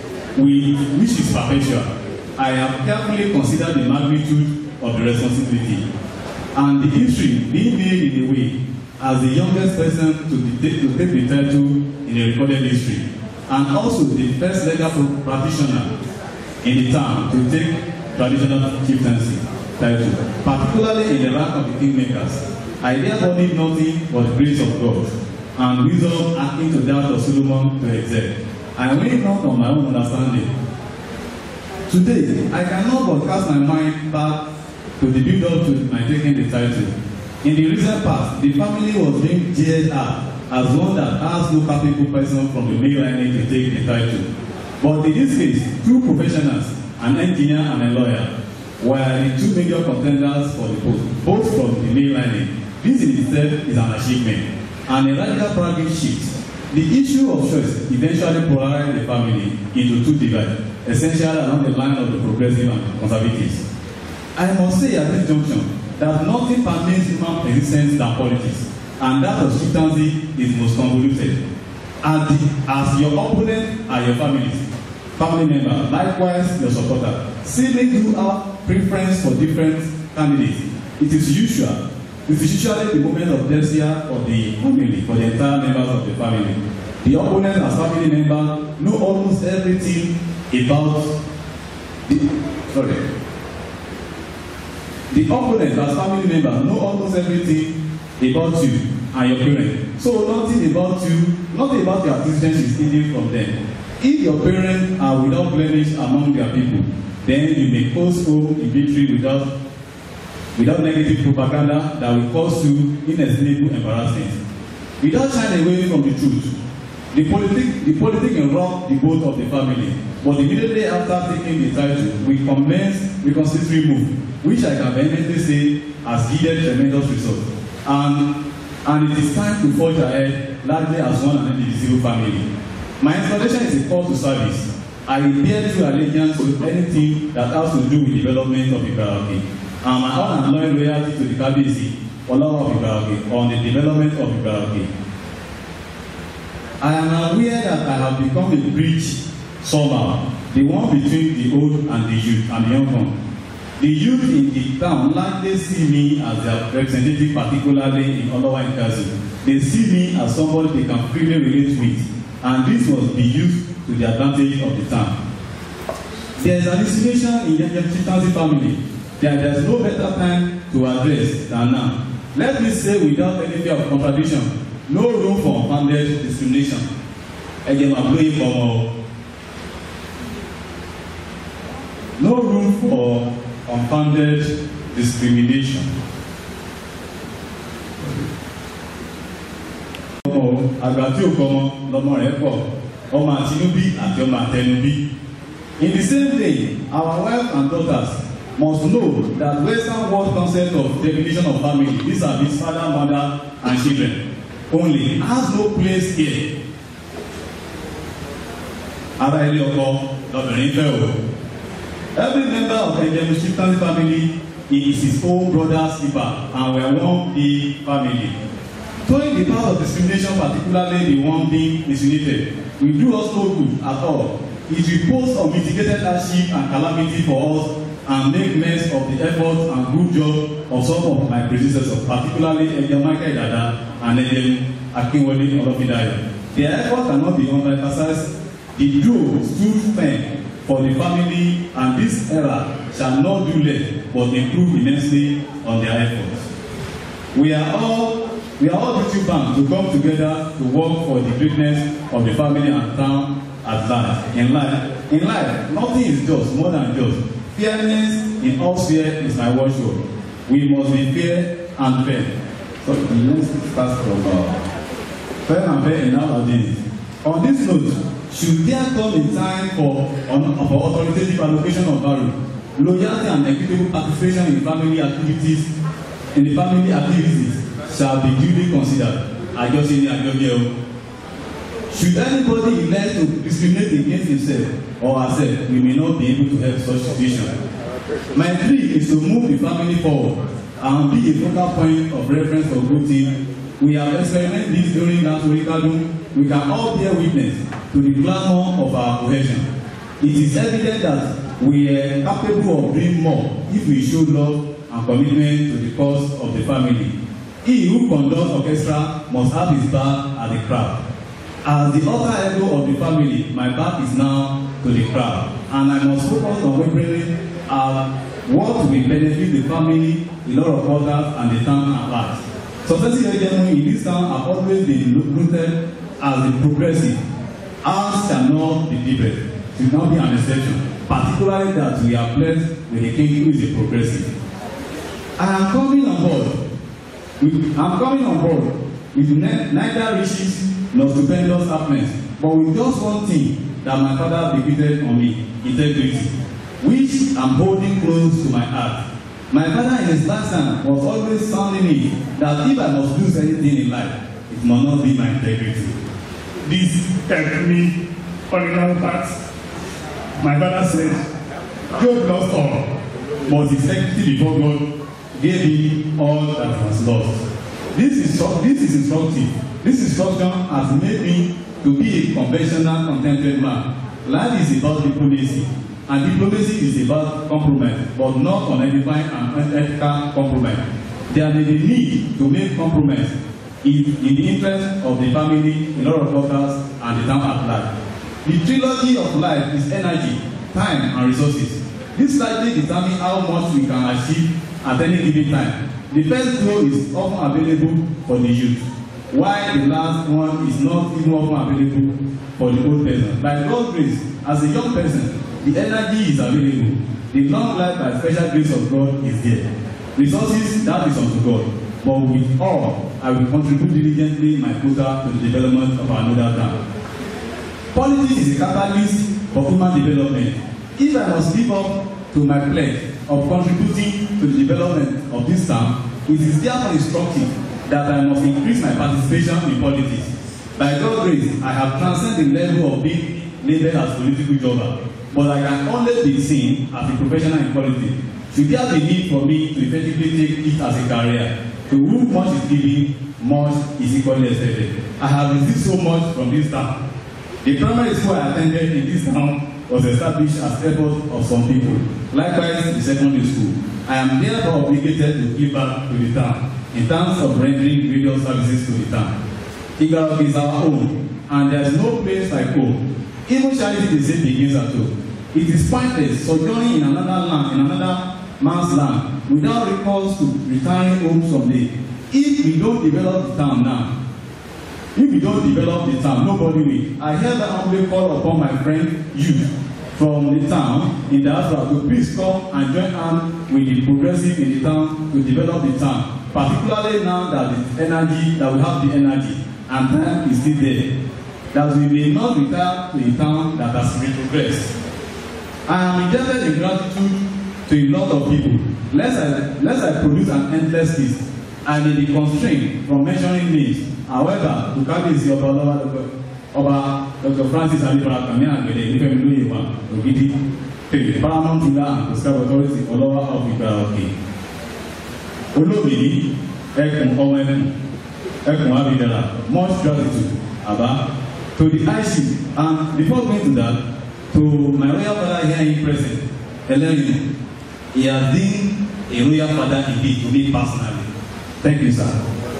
which is perpetual. I have carefully considered the magnitude of the responsibility and the history being made in a way as the youngest person to take the title in a recorded history, and also the first legal practitioner in the town to take traditional chieftaincy title, particularly in the rank of the kingmakers. I therefore need nothing but the grace of God and wisdom akin to that of Solomon to excel. I lean not on my own understanding. Today, I cannot but cast my mind back to the build-up to my taking the title. In the recent past, the family was being jeered at as one that has no capable person from the male lineage to take the title. But in this case, two professionals, an engineer and a lawyer, were the two major contenders for the post, both from the male lineage. This in itself is an achievement and a radical paradigm shift. The issue of choice eventually polarized the family into two divides, essentially along the line of the progressive and conservatives. I must say at this junction that nothing permits human existence than politics, and that of chieftaincy is most convoluted. As your opponent are your family member, likewise your supporter. Say they do have preference for different candidates. It is usually the moment of tertia for the family, for the entire members of the family. The opponent as family member know almost everything about The opponent as family member know almost everything about you and your parents. So nothing about your existence is hidden from them. If your parents are without blemish among their people, then you may post home in victory without negative propaganda that will cause you inestimable embarrassment. Without shying away from the truth, the politic can rock the boat of the family, but immediately after taking the title, we commence the constitutory move, which I can vehemently say has yielded tremendous results. And it is time to forge ahead, largely as one and indivisible family. My installation is a call to service. I bear true allegiance to anything that has to do with development of Ibaraki, and my own and loyal loyalty to the Kabiyesi, Olawa of Ibaraki, on the development of Ibaraki. I am aware that I have become a bridge somehow, the one between the old and the youth and the young one. The youth in the town largely see me as their representative, particularly in Olawa and Kazu. They see me as somebody they can freely relate with, and this must be used to the advantage of the town. There is an insinuation in the chieftaincy family that there is no better time to address than now. Let me say without any fear of contradiction, no room for unfounded discrimination. No room for unfounded discrimination. Àgbà tí ò kọ́mọ lọ́mọ rẹ̀ pọ̀, ọmọ àtinúbí àti ọmọ àtẹnubí. In the same day, our wives and daughters must know that Western world concept of definition of family, these are his father, mother, and children, only has no place here. Ara ilé ọkọ lọ́bìnrin fẹ́ o. Every member of the Chieftaincy family is his own brother's keeper, and we are one big family. Throwing the part of discrimination, particularly the one being insinuated, will do us no good at all. It will pose unmitigated hardship and calamity for us and make mess of the effort and good job of some of my predecessors, particularly Ejem Michael Dada and Ejem Akinwole Olofidayo. Their effort cannot be overemphasized. The duo stood firm for the family, and this era shall not do less but improve immensely on their efforts. We are all duty bound to come together to work for the greatness of the family and town at large. In life, nothing is just more than just. Fairness in all spheres is my watchword. We must be fair and fair. So let's start from fair and fair in nowadays. On this note, should there come a time for authoritative allocation of value, loyalty and equitable participation in family activities, shall be duly considered. Should anybody elect to discriminate against himself or herself, we may not be able to help such situation. My plea is to move the family forward and be a focal point of reference for good things. We have experimented this during that curriculum. We can all bear witness to the glamour of our cohesion. It is evident that we are capable of doing more if we show love and commitment to the cause of the family. He who conducts orchestra must have his back at the crowd. As the alter ego of the family, my back is now to the crowd, and I must focus on representing what will benefit the family, a lot of others, and the town at large. Successive hegemony in this town have always been rooted as the progressive. Ours cannot be different. It should not be an exception, particularly that we are blessed with a king who is a progressive. I am coming on board with neither riches nor stupendous happiness, but with just one thing that my father bequeathed on me, integrity, which I'm holding close to my heart. My father in his lifetime was always sounding me that if I must lose anything in life, it must not be my integrity. This helped me on another part. My father said, God lost all, but his integrity before God gave him all that was lost. This is instructive. This instruction has made me to be a conventional, contented man. Life is about diplomacy, and diplomacy is about compromise, but not unedifying and unethical compromise. There may be need to make compromise in the interest of the family, a lot of others, and the town at large. The trilogy of life is energy, time, and resources. This likely determines how much we can achieve at any given time. The first goal is often available for the youth. while the last one is not even often available for the old person. By God's grace, as a young person, the energy is available. The long life by special grace of God is there. Resources, that is unto God. But with all, I will contribute diligently my quota to the development of another town. Politics is a catalyst for human development. If I must live up to my pledge of contributing to the development of this town, it is therefore instructive that I must increase my participation in politics. By God's grace, I have transcended the level of being labeled as political jobber, but I can only be seen as a professional in politics. Should there be need for me to effectively take it as a career? To whom much is given, much is equally expected. I have received so much from this town. The primary school I attended in this town was established as effort of some people. Likewise, the secondary school. I am therefore obligated to give back to the town in terms of rendering various services to the town. Igarok is our own, and there is no place like home. Even charity they say begins at home. It is pointless sojourning in another land, in another man's land, without recourse to returning home someday. If we don't develop the town now, if we don't develop the town, nobody will. I hereby humbly call upon my friend youth from the town in diaspora to please come and join hands with the progressive in the town to develop the town, particularly now that the energy, that we have the energy and time is still there, that we may not retire to a town that has retrogressed. I am indebted in gratitude to a lot of people. Lest I produce an endless list, I may be constrained from mentioning names. However, to Kábíyèsí Ọba Dr. Francis Adébọlá Kàmí Àgbẹ̀dẹ Ìfẹ́mi Lóyèwà Ògidì, the Paramount Ruler and Prescribed Authority Ọlọ́wà of Ìgbàràkè. Olóbìrí Ẹkùn Ọmọ Ẹkùn Abidala, much gratitude, Abba, to the IC, and before going to that, to my royal father here in present, Eleni. He has been a royal father indeed to me personally. Thank you, sir.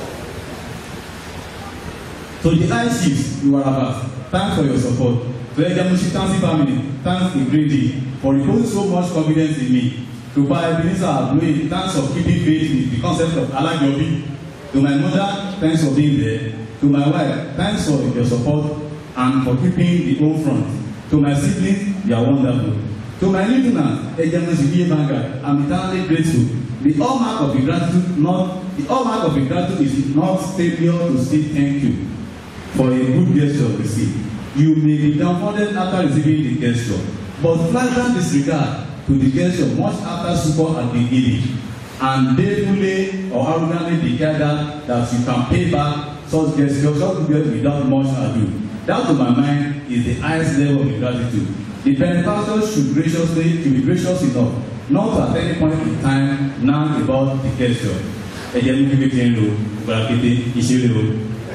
To the ICs, you are about. Thanks for your support. To the Mushitansi family, thanks a great deal for reposing so much confidence in me. To buy Ebenezer Abdul, thanks for keeping faith with the concept of Alajobi. To my mother, thanks for being there. To my wife, thanks for your support and for keeping the home front. To my siblings, they are wonderful. To my lieutenant, Ejamusi Banga, I'm eternally grateful. The hallmark of the gratitude is not failure to say thank you for a good gesture received. You may be dumbfounded after receiving the gesture, but flagrant disregard to the gesture much after support has been given, and faithfully or arrogantly declare that you can pay back such gestures without much ado. That, to my mind, is the highest level of gratitude. The benefactor should be gracious enough not to at any point in time nag about the gesture. Ẹ̀jẹ̀ ló kékeré ń lo gbàkété ìṣeré o.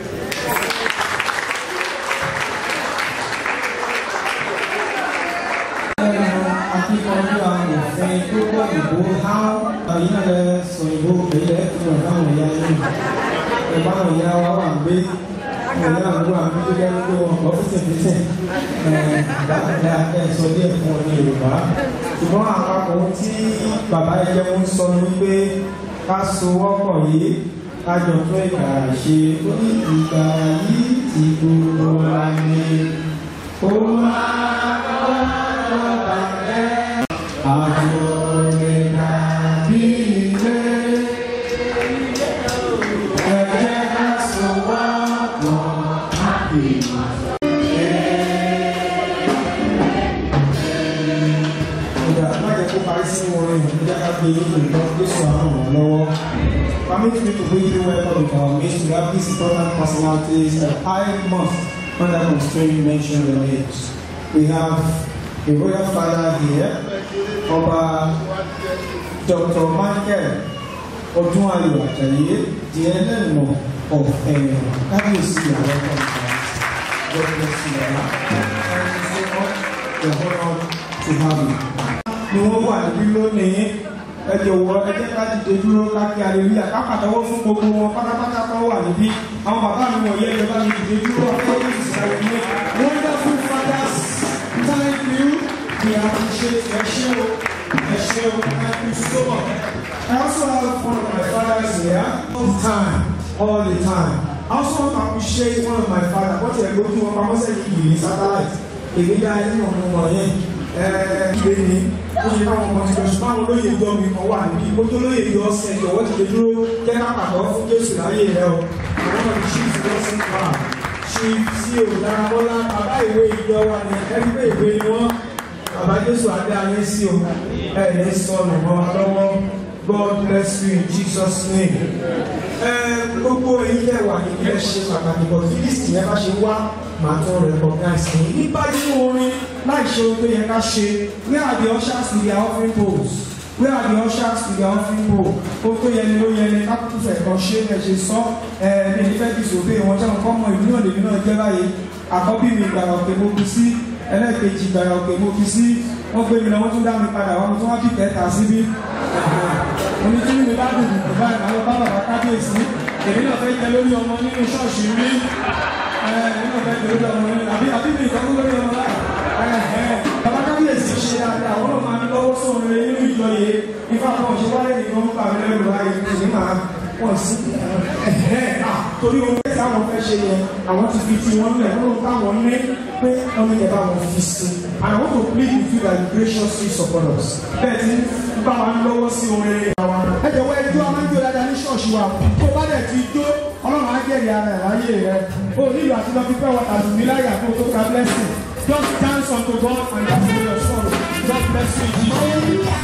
Akíkanjú àwọn òfin tó gbọ́ ìbò how àyínlẹ̀ sọ ìbò ìpínlẹ̀ fún ọ̀dáwọn ìyá yìí. Ìbáwọn ìyá wa wà gbé ìyá àgbò àmì tó jẹ́ pé wọn kọ́ fìtẹ̀fìtẹ̀ dáadáa ẹ̀sọ́ díẹ̀ fún ọ ní Yorùbá. Ṣùgbọ́n àpapọ̀ tí bàbá ẹgbẹ́ ń sọ ní pé ká so wọ́pọ̀ yìí ká jọ tó ìgbà ṣe ó ní ìgbà yìí ti gbogbo wa ní ó máa lọ́wọ́ bàjẹ́ àjọyẹ̀dá bí ilé ẹ̀jẹ̀ ká so wọ́pọ̀ happy. Permit me to briefly welcome with our midst to have these important personalities that I must, under constraint, mention the names. We have a royal father here, Oba Dr. Michael Odunayo Ajayi, the Eleno of Kábíyèsí. You are welcome. God bless you. Thank you so much. We're honored to have you. Ni wọ́n wà níbí lónìí ẹjọ́ wọ ẹjẹ́ ká dìde dúró káàkiri àlèlúyà ká pàtẹ́wọ́ fún gbogbo wọn pátápátá tó wà níbí àwọn bàbá mi wọ̀nyí ẹjọ́ bá mi dìde dúró ọ̀pọ̀ ìsìnkú ní wonderful fathers. Thank you. We appreciate ẹ ṣé o thank you so much. I also have one of my fathers here all the time. I also want to appreciate one of my father. What you are going to do, I say you satellite. Èmi dá ẹni ọmọ ọmọ yẹn ìgbé ni ó ṣe káwọn ọmọ ti lọ ṣùgbọ́n àwọn olóyè ìjọ mi kan wà níbí ojú olóyè ìjọ ọ̀sẹ̀ ìjọwọ́ ti lè dúró jẹ́ ká pàtó fún Jésù láyé rẹ o àwọn ọmọ ti ṣí ìfúnlọ́sìn pa ṣí sí òdára bọ́lá bàbá ìwé ìjọ wa ní ẹgbẹ́ ìwé ni wọ́n bàbá Jésù adé ayé sí o ẹ̀ sọnù mọ́ wa lọ́wọ́. God bless you in Jesus' name. Gbogbo èyí lè wà ní ilé ṣe pàtàkì bọ̀ tí lísì yẹn bá ṣe wá màá tún recognize ní. Nípa nínú orin láì ṣe ohun tó yẹ ká ṣe, where are the ushers with their offering bowls? Where are the ushers with their offering bowl? Ohun tó yẹ ni ló yẹ ni ká kúkú fẹ̀ kan ṣe é ṣe sọ ní ìfẹ́ ti sòfin wọn jẹ́ nǹkan mọ ìlú náà lèmi náà jẹ́ báyìí. Àkọ́bí mi ìgbàlá òkè mo fi sí, ẹlẹ́ẹ̀kejì ìgbàlá òkè mo fi sí, wọ́n gbé mi lọ wọ́n tún dá mi padà wọ́n tún wá bí kẹta síbí. Onítúni mi bá dùn dùn báyìí àwọn bá bàbá kábíyèsí èmi náà fẹ́ jẹ lórí ọmọ nínú ṣọ́ọ̀ṣì mi èmi náà fẹ́ jẹ lórí ọmọ nínú àbí mi ìtọ́kú lórí ọmọ láì bàbá kábíyèsí ṣe dáadáa àwọn náà máa ń lọ́wọ́ sóhun rẹ nínú ìjọ yìí ifá kan ò ṣe wáyé nìkan ń bà mí lẹ́rù báyìí kì í máa pọ̀ sí torí ohun tí àwọn fẹ́ ṣe yẹn àwọn ti fi ti wọn lẹ̀ lóhun táwọn ní pé ọmọ ìjẹba wọn fi sí and I want to plead with you that you graciously support us bẹ́ẹ̀ tí bá wa ń lọ́wọ́ sí ohun rere wa. Ẹ jọ̀wọ́ ẹjọ́ a máa ń jó dáadáa ní ṣọ́ọ̀ṣì wa tó bá dẹ̀ ti jó ọlọ́run á jẹ́rìí ara ẹ̀ láyé rẹ̀ o nílò àti lọ fi pẹ́ wọ́n tàbí mi láyà kó tó ka blessing just dance unto God and dance to your sorrow God bless you Jesus.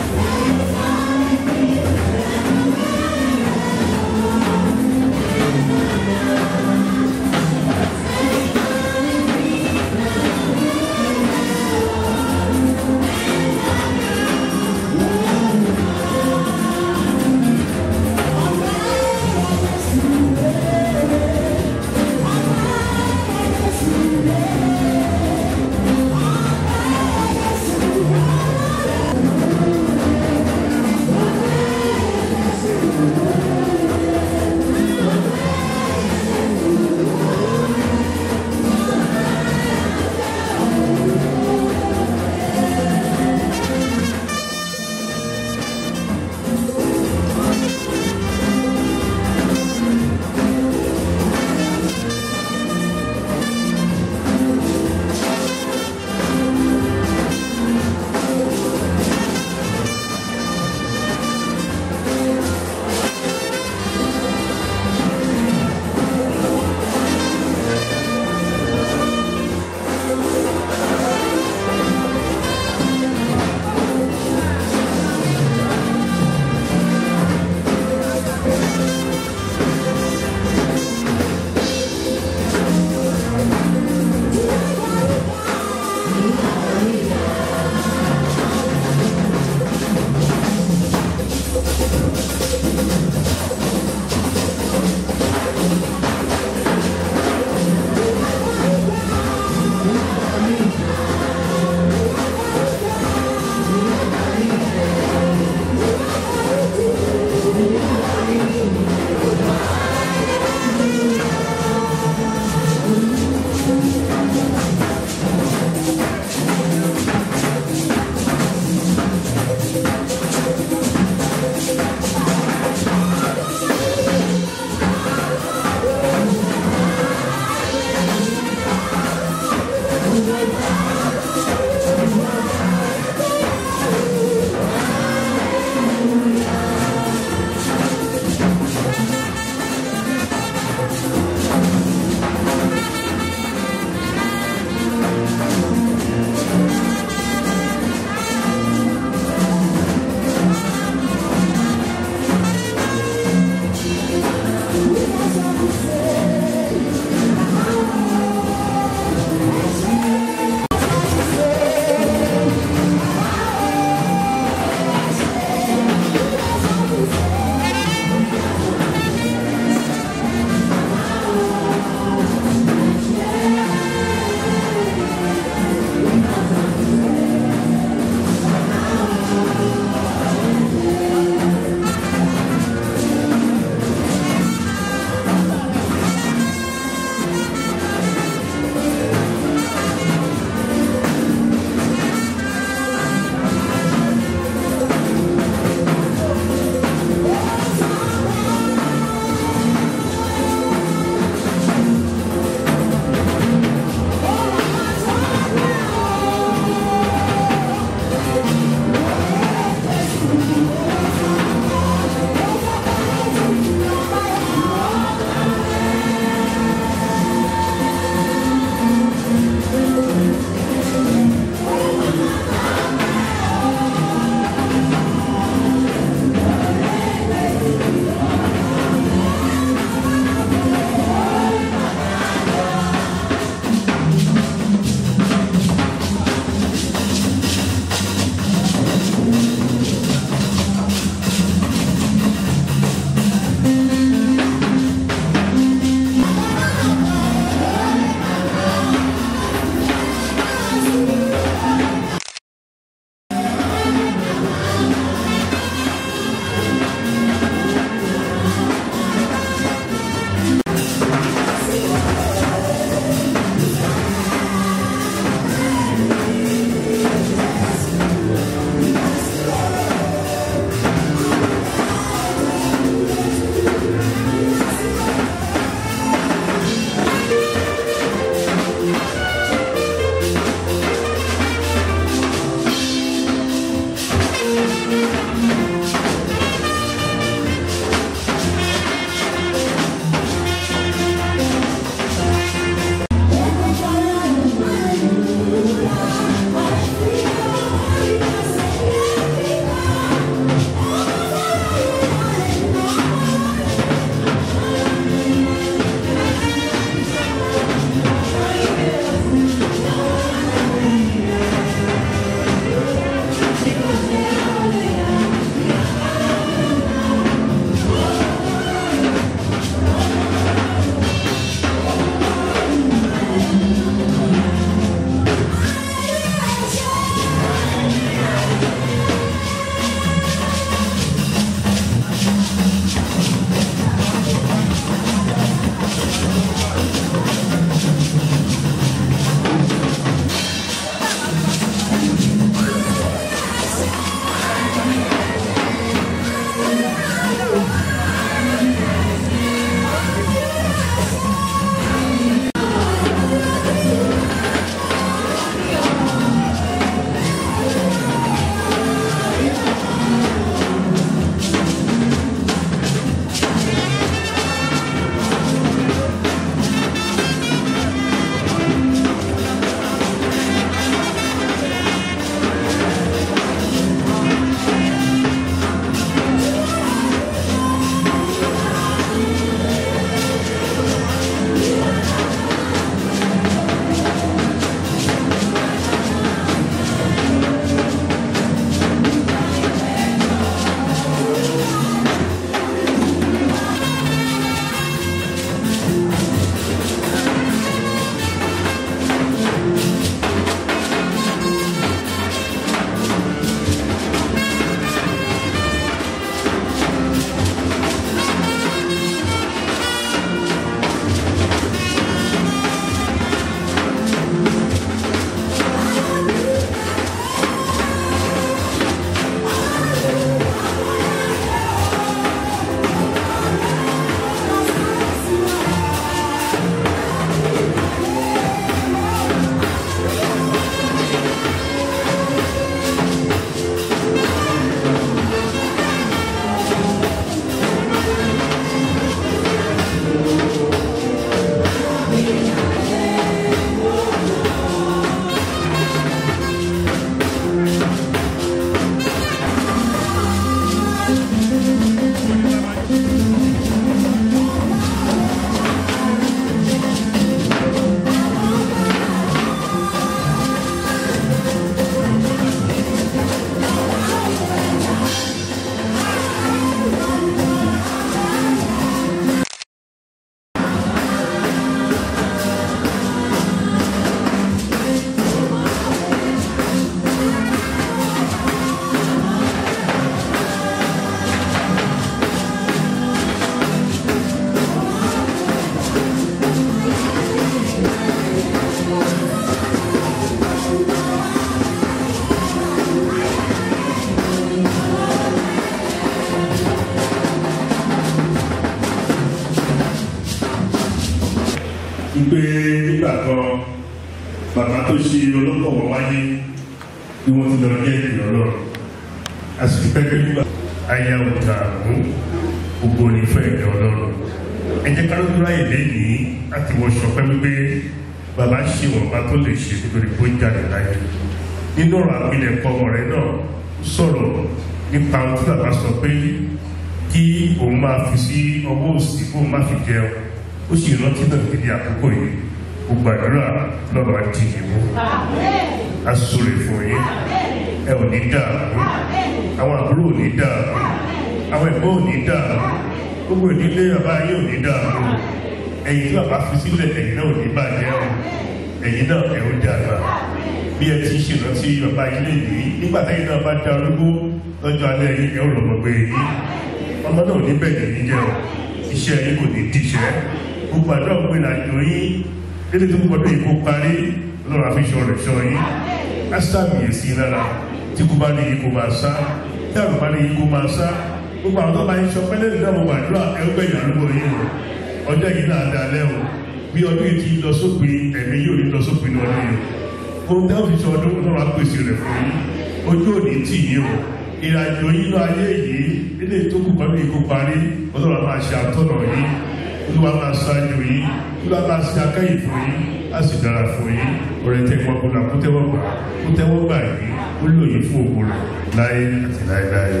nígbà kan bàbá tó ṣe ọlọ́pọ̀ wọ́n wáyé bí wọ́n ti lọ jẹ́ ìpìlẹ̀ ọlọ́run a sì fi pẹ́pẹ́ nígbà ayé àwùjọ àrùn gbogbo onífẹ́ ìpìlẹ̀ ọlọ́run ẹ jẹ́ kálódé ráyè lẹ́yìn láti wọ́n sọpẹ́ wípé bàbá ṣe wọ̀nba tó lè ṣe nítorí pé ó jáde láyé nínú ọ̀rọ̀ àpilẹ̀kọ ọ̀rẹ́ náà sọ̀rọ̀ nípa ohun tí bàbá sọ pé kí òun máa fi sí ọwọ́ òsì kó máa fi jẹun ó sì rántí náà níbi àkókò yìí gbogbo àdúrà lọ́rọ̀ àti ìwò asòrè fún yín ẹ ò ní dààmú àwọn àbúrò ò ní dààmú àwọn ẹ̀gbọ́n ò ní dààmú gbogbo ìdílé bàbá yín ò ní dààmú ẹ̀yin tí bàbá fi sílẹ̀ ẹ̀yin náà ò ní bàjẹ́ o ẹ̀yin náà ẹ̀ ó dàgbà bí ẹ ti ṣèrántí bàbá yín lè ní nígbà táyìn náà bá dá arúgbó lọ́jọ́ alẹ́ yín ẹ̀ ó rọ̀ mọ́ pé yín ọmọ náà ò ní bẹ̀rẹ̀ yín jẹ́ o iṣẹ́ yín kò ní díṣẹ́ gbogbo àdúrà gbogbo ìrìnàjò yín dédé tó gbọdọ̀ yìí kó parí lọ́rọ̀ àfihàn rẹ̀ ṣọ́ yín ásítàmì sí lára tí kò bá ní yìí kó máa sá tí àrùn bá ní yìí kó máa sá gbogbo àwọn tó bá ń sọ pẹ́lẹ́ nígbà gbogbo àdúrà ẹgbẹ́ ìyàlúgbò yìí o ọjọ́ yìí náà dalẹ́ o bí ọdún yìí ti lọ sópin ẹ̀mí yóò ní lọ sópin ní ọdún yìí ohun tẹ́ òfin sọ ọdún náà wá pèsè rẹ̀ fún yín ojú òní tì yín o ìrìnàjò yín lọ ayé yìí nílé tó kù pẹ̀lú ikú parí ọlọ́run máa ṣe àtọ́nà yín olúwa máa ṣáájú yín olúwa máa ṣe akẹ́yìn fún yín á sì dára fún yín ọ̀rẹ́ tẹ́gbọ́n kúnlá kó tẹ́wọ́ gbà yín ó lòyìn fún òkú rẹ̀ láyé àti láéláé.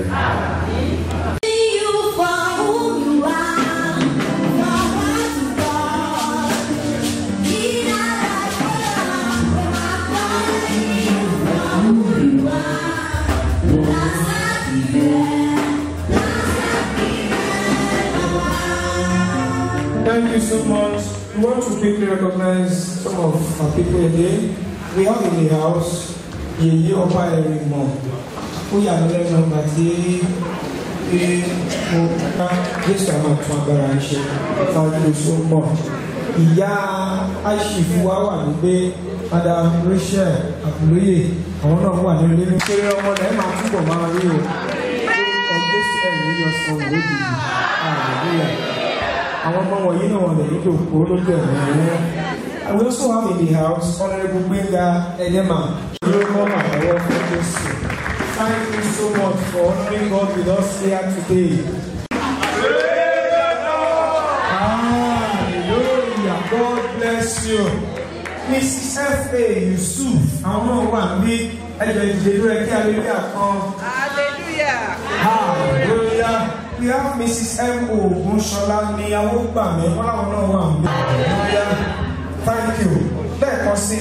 Thank you so much. We want to quickly recognize some of our people again. We have in the house Yeye Ọba Ẹ̀rìnmọ̀ ó yà mí lẹ́nu ọgbà tí mo ká Jésù àwọn àtún agbára ń ṣe ìtàjú so mọ̀. Ìyá Aṣífù wa wà nígbé Madam Rachel Abúlóyè àwọn náà wà nínú ilé kéré ọmọ náà máa túbọ̀ máa rí o. Jésù ẹ̀rí yọ sọ òwe dìbò. Hallelujah. Àwọn ọmọ wọ̀nyí náà wọ̀n lè nílò kó lójú ẹ̀rọ ẹ̀rọ. We also have in the house Honorable Gbenga Edema. Thank you so much for honoring God with us here today. Hallelujah. God bless you. Mrs. F.A. Yusuf. Àwọn náà wà ní ẹ̀jẹ̀ ìdílé rẹ̀ kí hallelujah kan. Hallelujah. Hallelujah. We have Mrs. M.O. Ogunshola ní Awógbàmí. Wọ́n láwọn náà wà ní hallelujah. Thank you. Lẹ́ẹ̀kan sí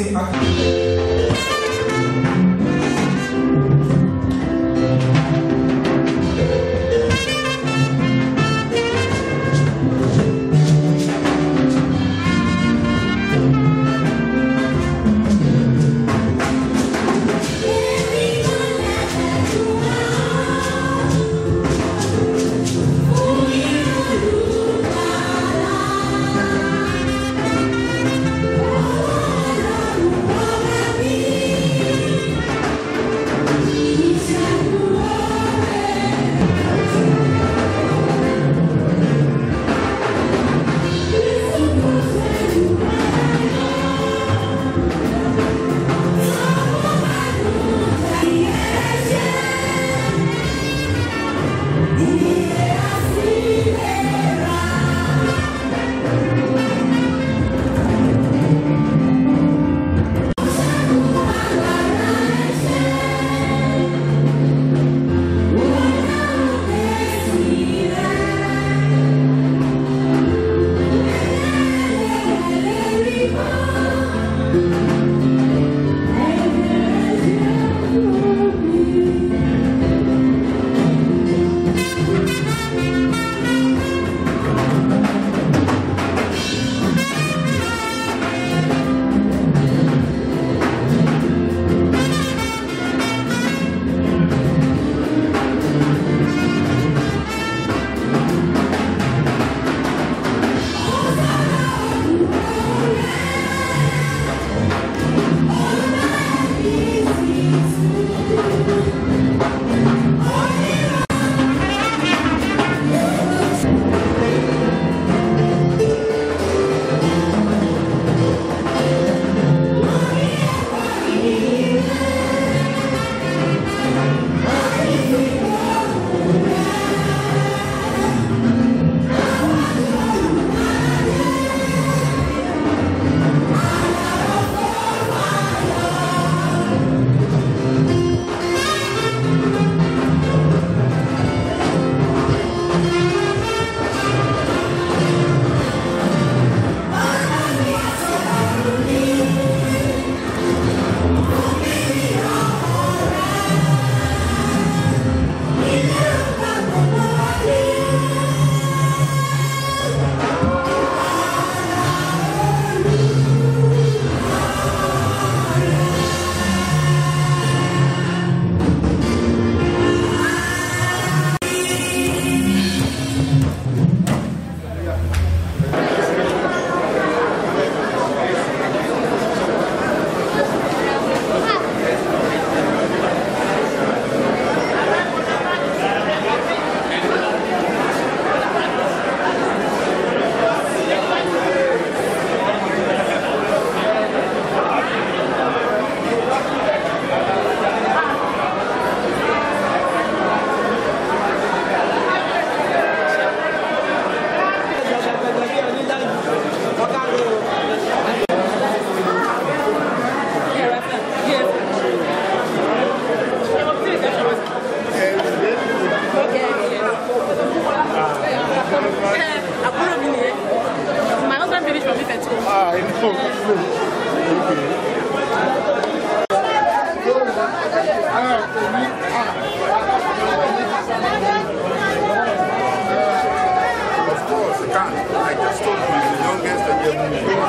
course, I can't. I just told you, the youngest and the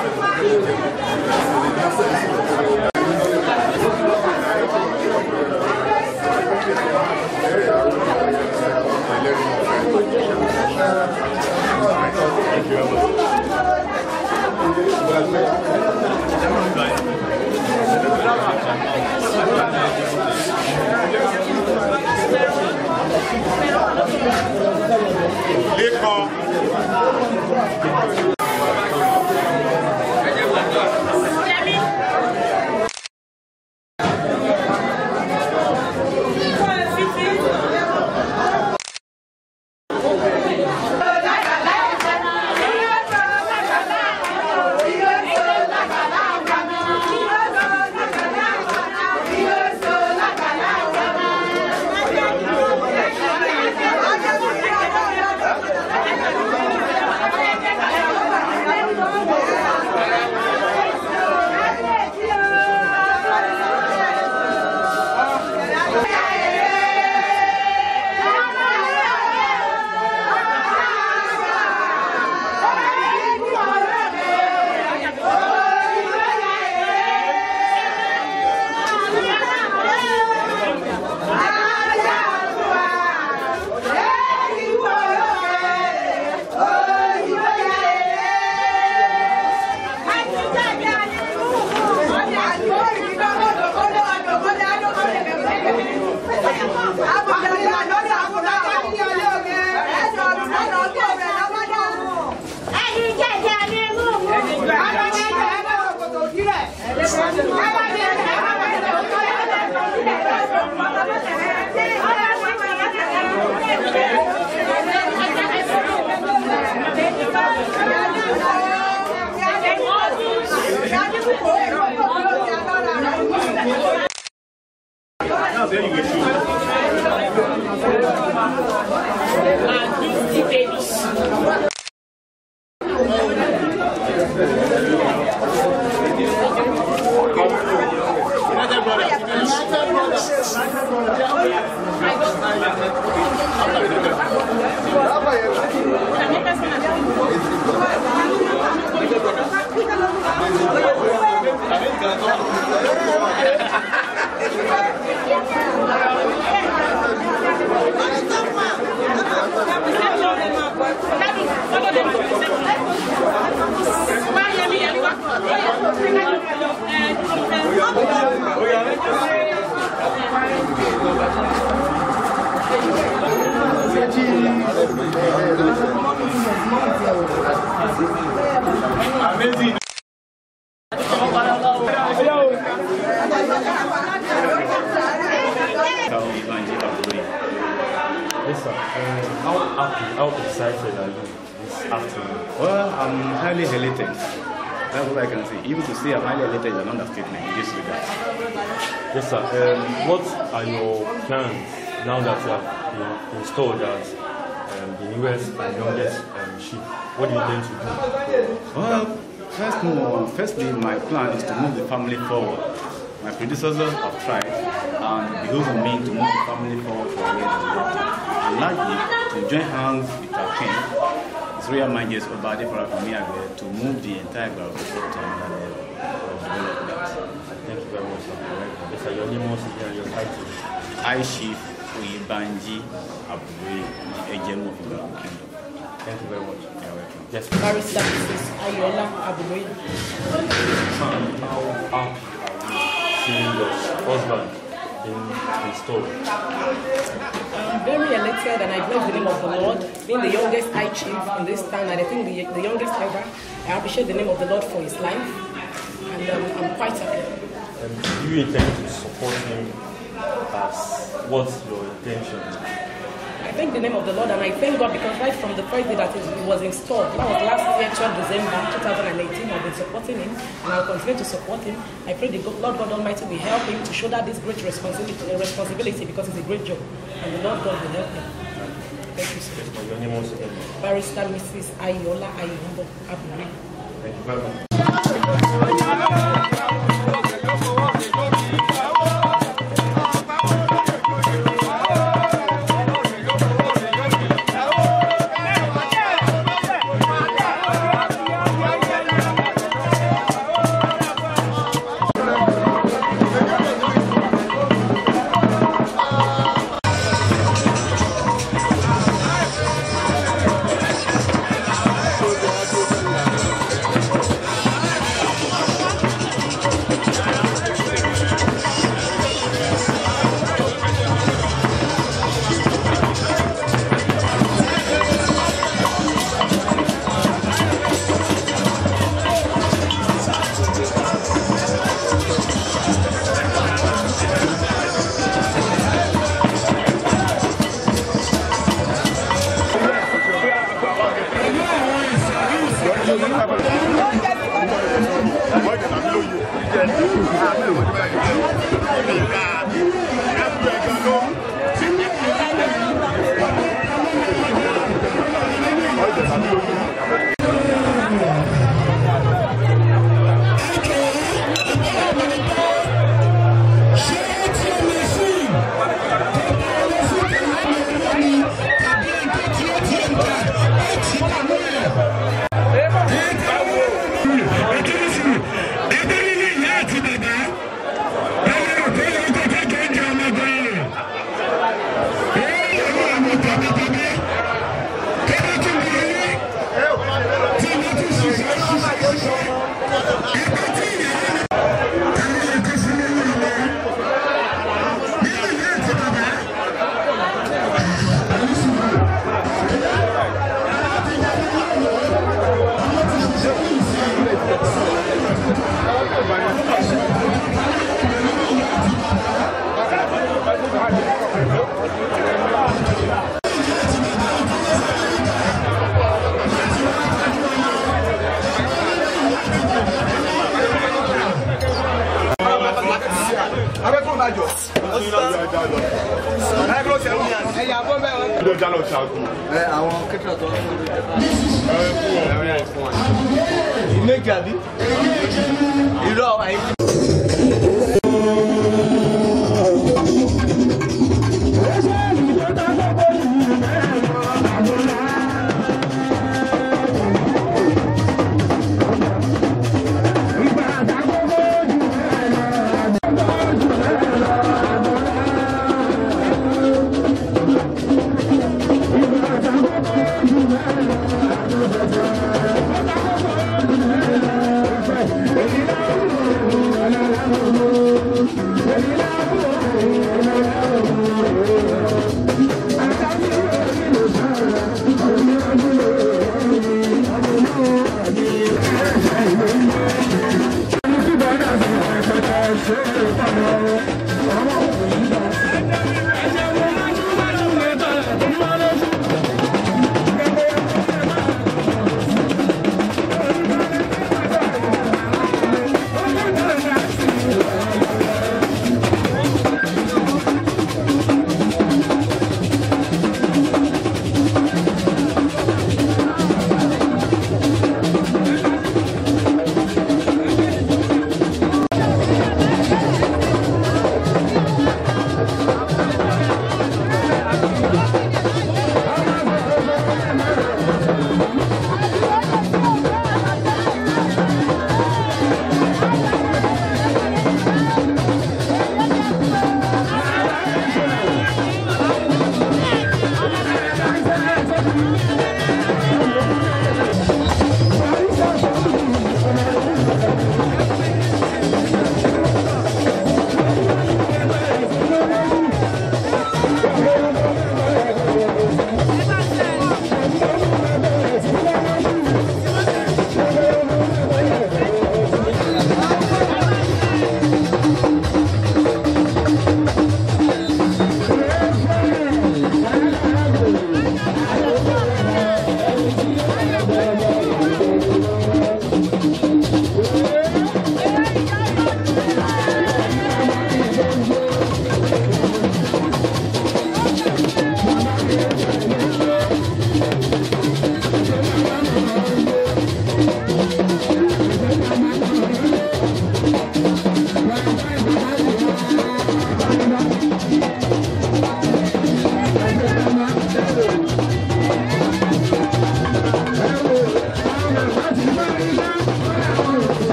Amazing. Yes, sir. How happy, how excited are you this afternoon? Well, I'm highly elated. That's what I can say. Even to say I'm highly elated is an understatement in this regard. Yes, sir. What are your plans now that you have been installed as the newest and youngest chief? What do you intend to do? Well, firstly, my plan is to move the family forward. My predecessors have tried, and it behoves on me to move the family forward for a way and largely to join hands with our king, His Royal Majesty Obade Farafamiagbe, to move the entire Garoko to another level of development. Thank you very much, sir. Yes, sir. Your name also here, your title. I Chief Oyebanji Aburi, the Ejemu of Garoko Kingdom. Thank you very much. You're welcome. Yes. Barrister Mrs. Ayola Aburi. How happy seeing your husband being installed? I'm very elated and I bless the name of the Lord. Being the youngest high chief in this town, and I think the youngest ever, I appreciate the name of the Lord for his life, and I'm quite happy. Do you intend to support him? As what's your intention? I thank the name of the Lord, and I thank God because right from the first day that he was installed, that was last year, 12 December 2018, I've been supporting him, and I'll continue to support him. I pray the Lord God Almighty will help him to shoulder this great responsibility because it's a great job, and the Lord God will help him. Thank you, sir. Your name also. Barrister Mrs. Ayola Aburi. Thank you very much.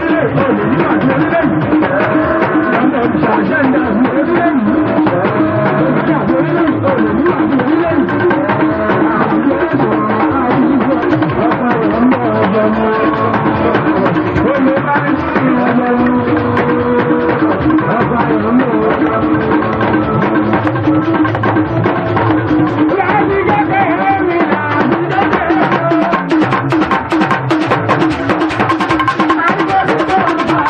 Thank you.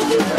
Amen.